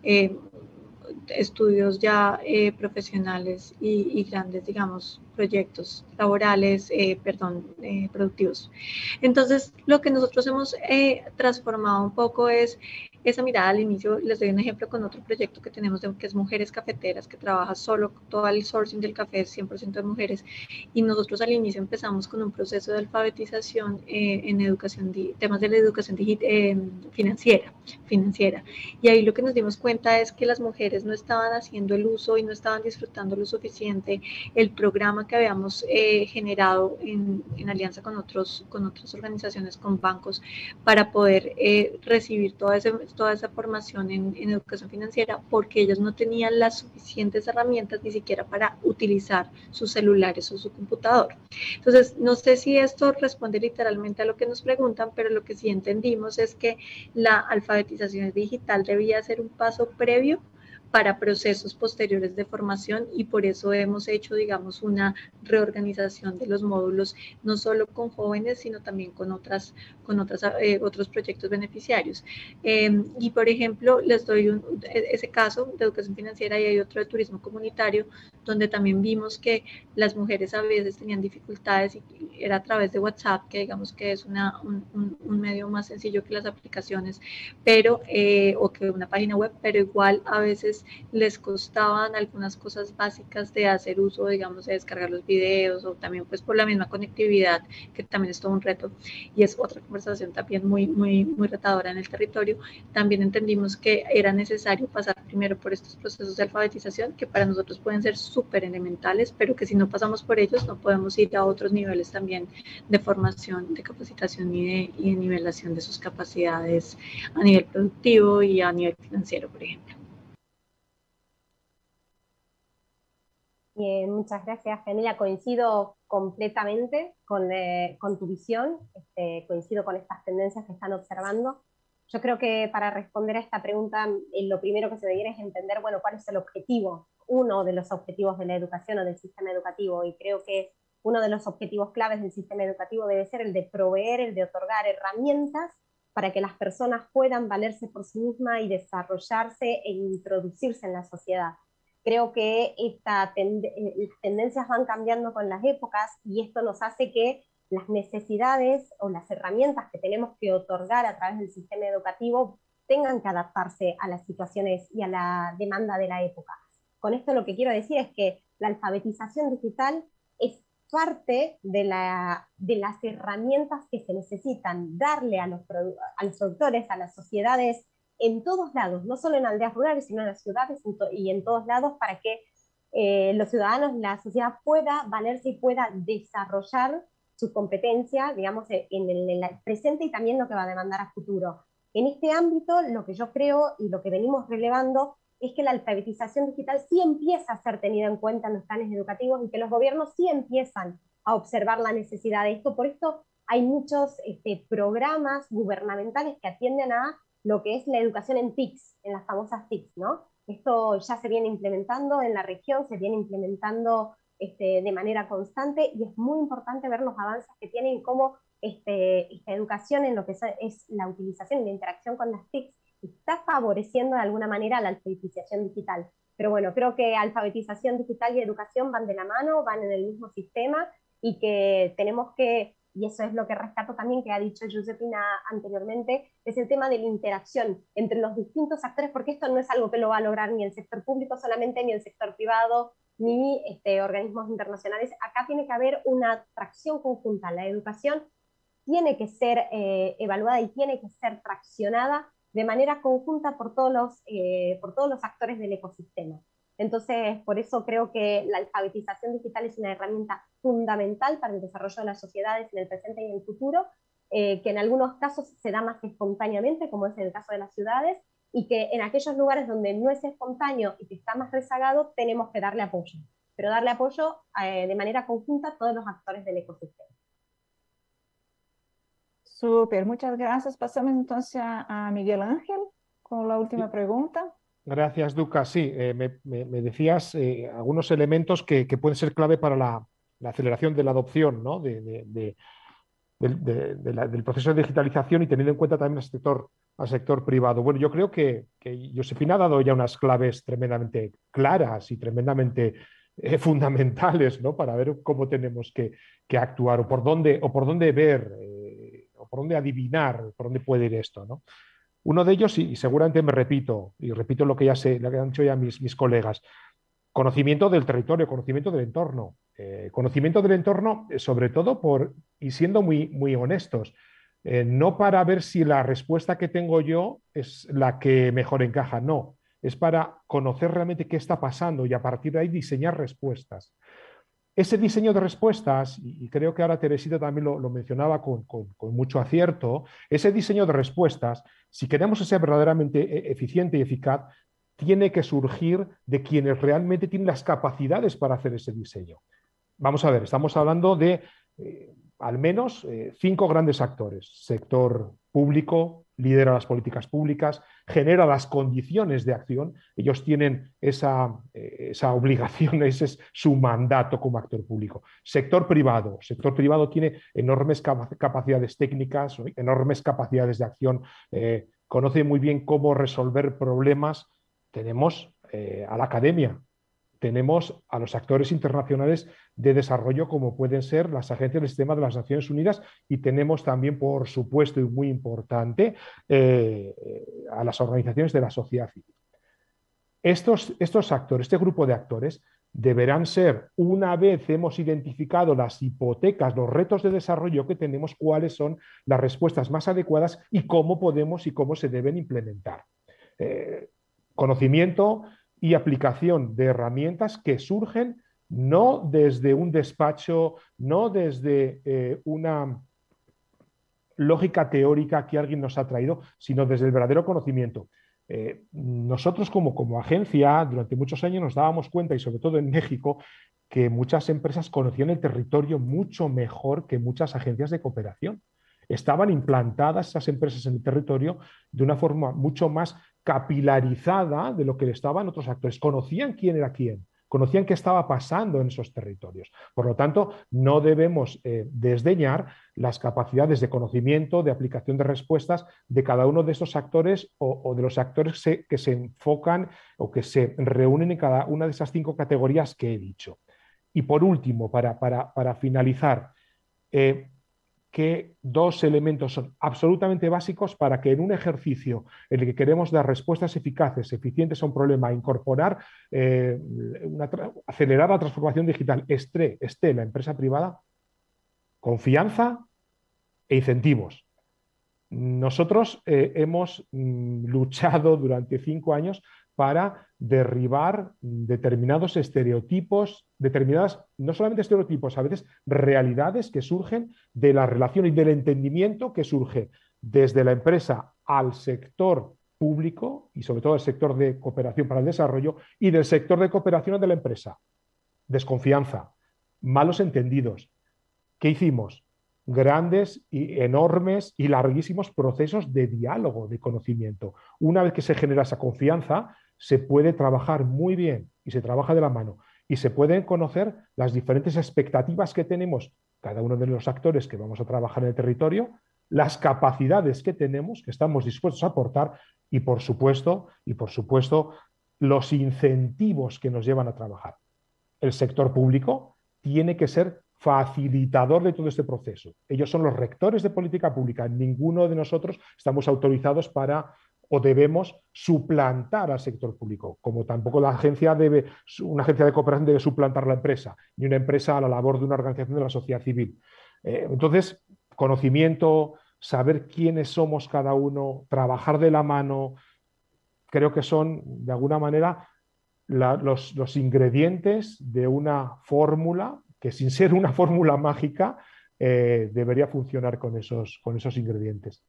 estudios ya profesionales y grandes, digamos, proyectos laborales, productivos. Entonces, lo que nosotros hemos transformado un poco es esa mirada al inicio. Les doy un ejemplo con otro proyecto que tenemos, que es Mujeres Cafeteras, que trabaja solo, todo el sourcing del café es 100% de mujeres, y nosotros al inicio empezamos con un proceso de alfabetización en educación, temas de la educación financiera, y ahí lo que nos dimos cuenta es que las mujeres no estaban haciendo el uso y no estaban disfrutando lo suficiente el programa que habíamos generado en alianza con otras organizaciones, con bancos, para poder recibir toda esa formación en educación financiera, porque ellos no tenían las suficientes herramientas ni siquiera para utilizar sus celulares o su computador. Entonces, no sé si esto responde literalmente a lo que nos preguntan, pero lo que sí entendimos es que la alfabetización digital debía ser un paso previo para procesos posteriores de formación, y por eso hemos hecho, digamos, una reorganización de los módulos, no solo con jóvenes, sino también con otros proyectos beneficiarios. Y, por ejemplo, les doy ese caso de educación financiera, y hay otro de turismo comunitario, donde también vimos que las mujeres a veces tenían dificultades, y era a través de WhatsApp, que digamos que es un medio más sencillo que las aplicaciones, pero o que una página web, pero igual a veces pues les costaban algunas cosas básicas de hacer uso, digamos, de descargar los videos, o también pues por la misma conectividad, que también es todo un reto, y es otra conversación también muy retadora en el territorio. También entendimos que era necesario pasar primero por estos procesos de alfabetización, que para nosotros pueden ser súper elementales, pero que si no pasamos por ellos no podemos ir a otros niveles también de formación, de capacitación y de nivelación de sus capacidades a nivel productivo y a nivel financiero, por ejemplo.
Bien, muchas gracias, Camila. Coincido completamente con tu visión, coincido con estas tendencias que están observando. Yo creo que para responder a esta pregunta, lo primero que se debiera es entender, bueno, cuál es el objetivo, uno de los objetivos de la educación o del sistema educativo, y creo que uno de los objetivos claves del sistema educativo debe ser el de proveer, el de otorgar herramientas para que las personas puedan valerse por sí mismas y desarrollarse e introducirse en la sociedad. Creo que las tendencias van cambiando con las épocas y esto nos hace que las necesidades o las herramientas que tenemos que otorgar a través del sistema educativo tengan que adaptarse a las situaciones y a la demanda de la época. Con esto lo que quiero decir es que la alfabetización digital es parte de las herramientas que se necesitan darle a los productores, a las sociedades, en todos lados, no solo en aldeas rurales, sino en las ciudades y en todos lados, para que los ciudadanos, la sociedad pueda valerse y pueda desarrollar su competencia, digamos, en el presente y también lo que va a demandar a futuro. En este ámbito, lo que yo creo y lo que venimos relevando es que la alfabetización digital sí empieza a ser tenida en cuenta en los planes educativos y que los gobiernos sí empiezan a observar la necesidad de esto. Por esto hay muchos programas gubernamentales que atienden a lo que es la educación en TICs, en las famosas TICs, ¿no? Esto ya se viene implementando en la región, se viene implementando de manera constante y es muy importante ver los avances que tienen y cómo esta educación en lo que es la utilización y la interacción con las TICs está favoreciendo de alguna manera la alfabetización digital. Pero bueno, creo que alfabetización digital y educación van de la mano, van en el mismo sistema y que tenemos que, y eso es lo que rescato también que ha dicho Josefina anteriormente, es el tema de la interacción entre los distintos actores, porque esto no es algo que lo va a lograr ni el sector público solamente, ni el sector privado, ni organismos internacionales. Acá tiene que haber una tracción conjunta. La educación tiene que ser evaluada y tiene que ser traccionada de manera conjunta por todos los actores del ecosistema. Entonces, por eso creo que la alfabetización digital es una herramienta fundamental para el desarrollo de las sociedades en el presente y en el futuro, que en algunos casos se da más espontáneamente, como es en el caso de las ciudades, y que en aquellos lugares donde no es espontáneo y que está más rezagado, tenemos que darle apoyo, pero darle apoyo de manera conjunta a todos los actores del ecosistema.
Súper, muchas gracias. Pasamos entonces a Miguel Ángel con la última pregunta.
Gracias, Duca. Sí, me decías algunos elementos que pueden ser clave para la aceleración de la adopción, ¿no? del proceso de digitalización y teniendo en cuenta también al sector privado. Bueno, yo creo que Josefina ha dado ya unas claves tremendamente claras y tremendamente fundamentales, ¿no? Para ver cómo tenemos que actuar o por dónde ver o por dónde adivinar, por dónde puede ir esto, ¿no? Uno de ellos, y seguramente me repito, y repito lo que ya sé, lo que han dicho ya mis colegas, conocimiento del territorio, conocimiento del entorno. Conocimiento del entorno, sobre todo y siendo muy honestos, no para ver si la respuesta que tengo yo es la que mejor encaja, no, es para conocer realmente qué está pasando y a partir de ahí diseñar respuestas. Ese diseño de respuestas, y creo que ahora Teresita también lo mencionaba con mucho acierto, ese diseño de respuestas, si queremos ser verdaderamente eficiente y eficaz, tiene que surgir de quienes realmente tienen las capacidades para hacer ese diseño. Vamos a ver, estamos hablando de al menos 5 grandes actores. Sector público, lidera las políticas públicas, genera las condiciones de acción. Ellos tienen esa obligación, ese es su mandato como actor público. Sector privado tiene enormes capacidades técnicas, enormes capacidades de acción, conoce muy bien cómo resolver problemas. Tenemos a la academia, tenemos a los actores internacionales de desarrollo como pueden ser las agencias del sistema de las Naciones Unidas y tenemos también, por supuesto, y muy importante, a las organizaciones de la sociedad civil. Estos actores, este grupo de actores, deberán ser, una vez hemos identificado las hipotecas, los retos de desarrollo que tenemos, cuáles son las respuestas más adecuadas y cómo podemos y cómo se deben implementar. Conocimiento y aplicación de herramientas que surgen no desde un despacho, no desde una lógica teórica que alguien nos ha traído, sino desde el verdadero conocimiento. Nosotros como agencia durante muchos años nos dábamos cuenta, y sobre todo en México, que muchas empresas conocían el territorio mucho mejor que muchas agencias de cooperación. Estaban implantadas esas empresas en el territorio de una forma mucho más capilarizada de lo que estaban otros actores. Conocían quién era quién, conocían qué estaba pasando en esos territorios. Por lo tanto, no debemos desdeñar las capacidades de conocimiento, de aplicación de respuestas de cada uno de estos actores o de los actores que se enfocan o que se reúnen en cada una de esas 5 categorías que he dicho. Y por último, para finalizar, que 2 elementos son absolutamente básicos para que en un ejercicio en el que queremos dar respuestas eficaces, eficientes a un problema, incorporar, acelerar la transformación digital, esté la empresa privada, confianza e incentivos. Nosotros hemos luchado durante 5 años para derribar determinados estereotipos, determinadas, no solamente estereotipos, a veces realidades que surgen de la relación y del entendimiento que surge desde la empresa al sector público y sobre todo al sector de cooperación para el desarrollo y del sector de cooperación de la empresa. Desconfianza, malos entendidos. ¿Qué hicimos? Grandes y enormes y larguísimos procesos de diálogo, de conocimiento. Una vez que se genera esa confianza, se puede trabajar muy bien y se trabaja de la mano y se pueden conocer las diferentes expectativas que tenemos cada uno de los actores que vamos a trabajar en el territorio, las capacidades que tenemos, que estamos dispuestos a aportar y por supuesto, los incentivos que nos llevan a trabajar. El sector público tiene que ser facilitador de todo este proceso. Ellos son los rectores de política pública. Ninguno de nosotros estamos autorizados para o debemos suplantar al sector público, como tampoco una agencia de cooperación debe suplantar a la empresa, ni una empresa a la labor de una organización de la sociedad civil. Entonces, conocimiento, saber quiénes somos cada uno, trabajar de la mano, creo que son, de alguna manera, los ingredientes de una fórmula que, sin ser una fórmula mágica, debería funcionar con esos ingredientes.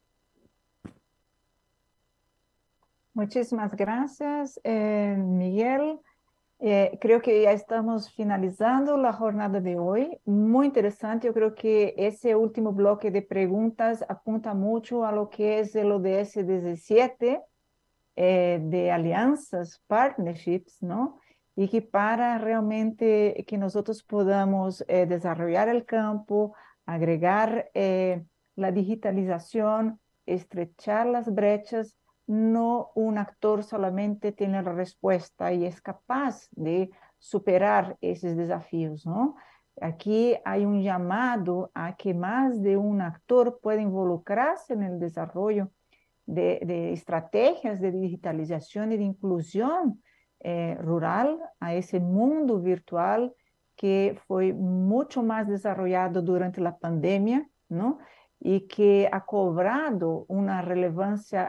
Muchísimas gracias, Miguel. Creo que ya estamos finalizando la jornada de hoy. Muy interesante. Yo creo que ese último bloque de preguntas apunta mucho a lo que es el ODS 17, de alianças, partnerships, ¿no? Y que para realmente que nosotros podamos desarrollar el campo, agregar la digitalización, estrechar las brechas, no un actor solamente tiene la respuesta y es capaz de superar esos desafíos, ¿no? Aquí hay un llamado a que más de un actor pueda involucrarse en el desarrollo de estrategias de digitalización y de inclusión rural a ese mundo virtual que fue mucho más desarrollado durante la pandemia, ¿no? Y que ha cobrado una relevancia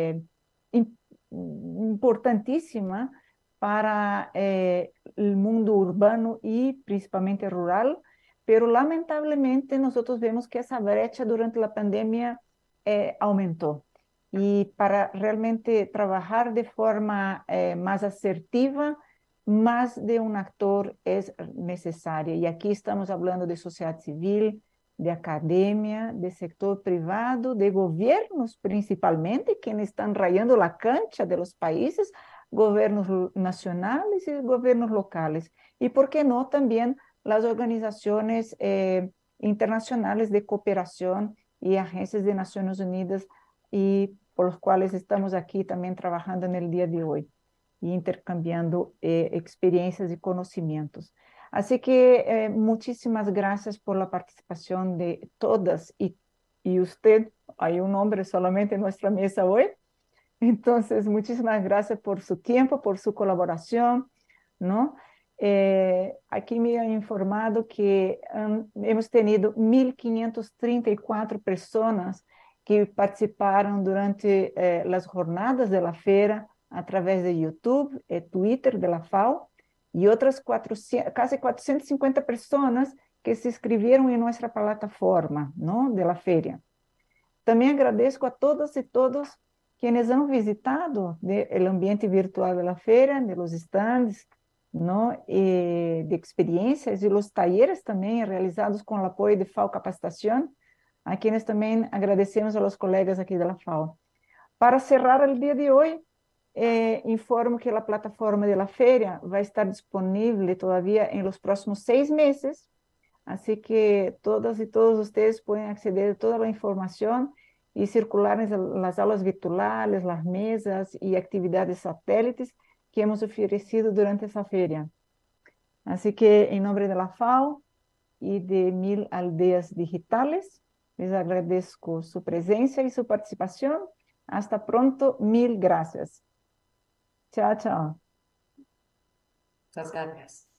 importantísima para el mundo urbano y principalmente rural, pero lamentablemente nosotros vemos que esa brecha durante la pandemia aumentó. Y para realmente trabajar de forma más asertiva, más de un actor es necesario. Y aquí estamos hablando de sociedad civil, de academia, de sector privado, de gobiernos principalmente, quienes están rayando la cancha de los países, gobiernos nacionales y gobiernos locales. Y por qué no también las organizaciones internacionales de cooperación y agencias de Naciones Unidas, y por los cuales estamos aquí también trabajando en el día de hoy y intercambiando experiencias y conocimientos. Así que muchísimas gracias por la participación de todas y usted, hay un hombre solamente en nuestra mesa hoy, Entonces, muchísimas gracias por su tiempo, por su colaboración, ¿no? Aquí me han informado que hemos tenido 1.534 personas que participaron durante las jornadas de la feira a través de YouTube, Twitter de la FAO, y otras casi 450 personas que se inscribieron en nuestra plataforma, ¿no? De la feria. También agradezco a todas y todos quienes han visitado el ambiente virtual de la feria, de los stands, ¿no? De experiencias y los talleres también realizados con el apoyo de FAO Capacitación, a quienes también agradecemos a los colegas aquí de la FAO. Para cerrar el día de hoy, informo que la plataforma de la feria va a estar disponible todavía en los próximos 6 meses, así que todas y todos ustedes pueden acceder a toda la información y circular en las aulas virtuales, las mesas y actividades satélites que hemos ofrecido durante esa feria. Así que en nombre de la FAO y de 1000 Aldeas Digitales, les agradezco su presencia y su participación. Hasta pronto, 1000 gracias. Chao, chao.
Muchas gracias.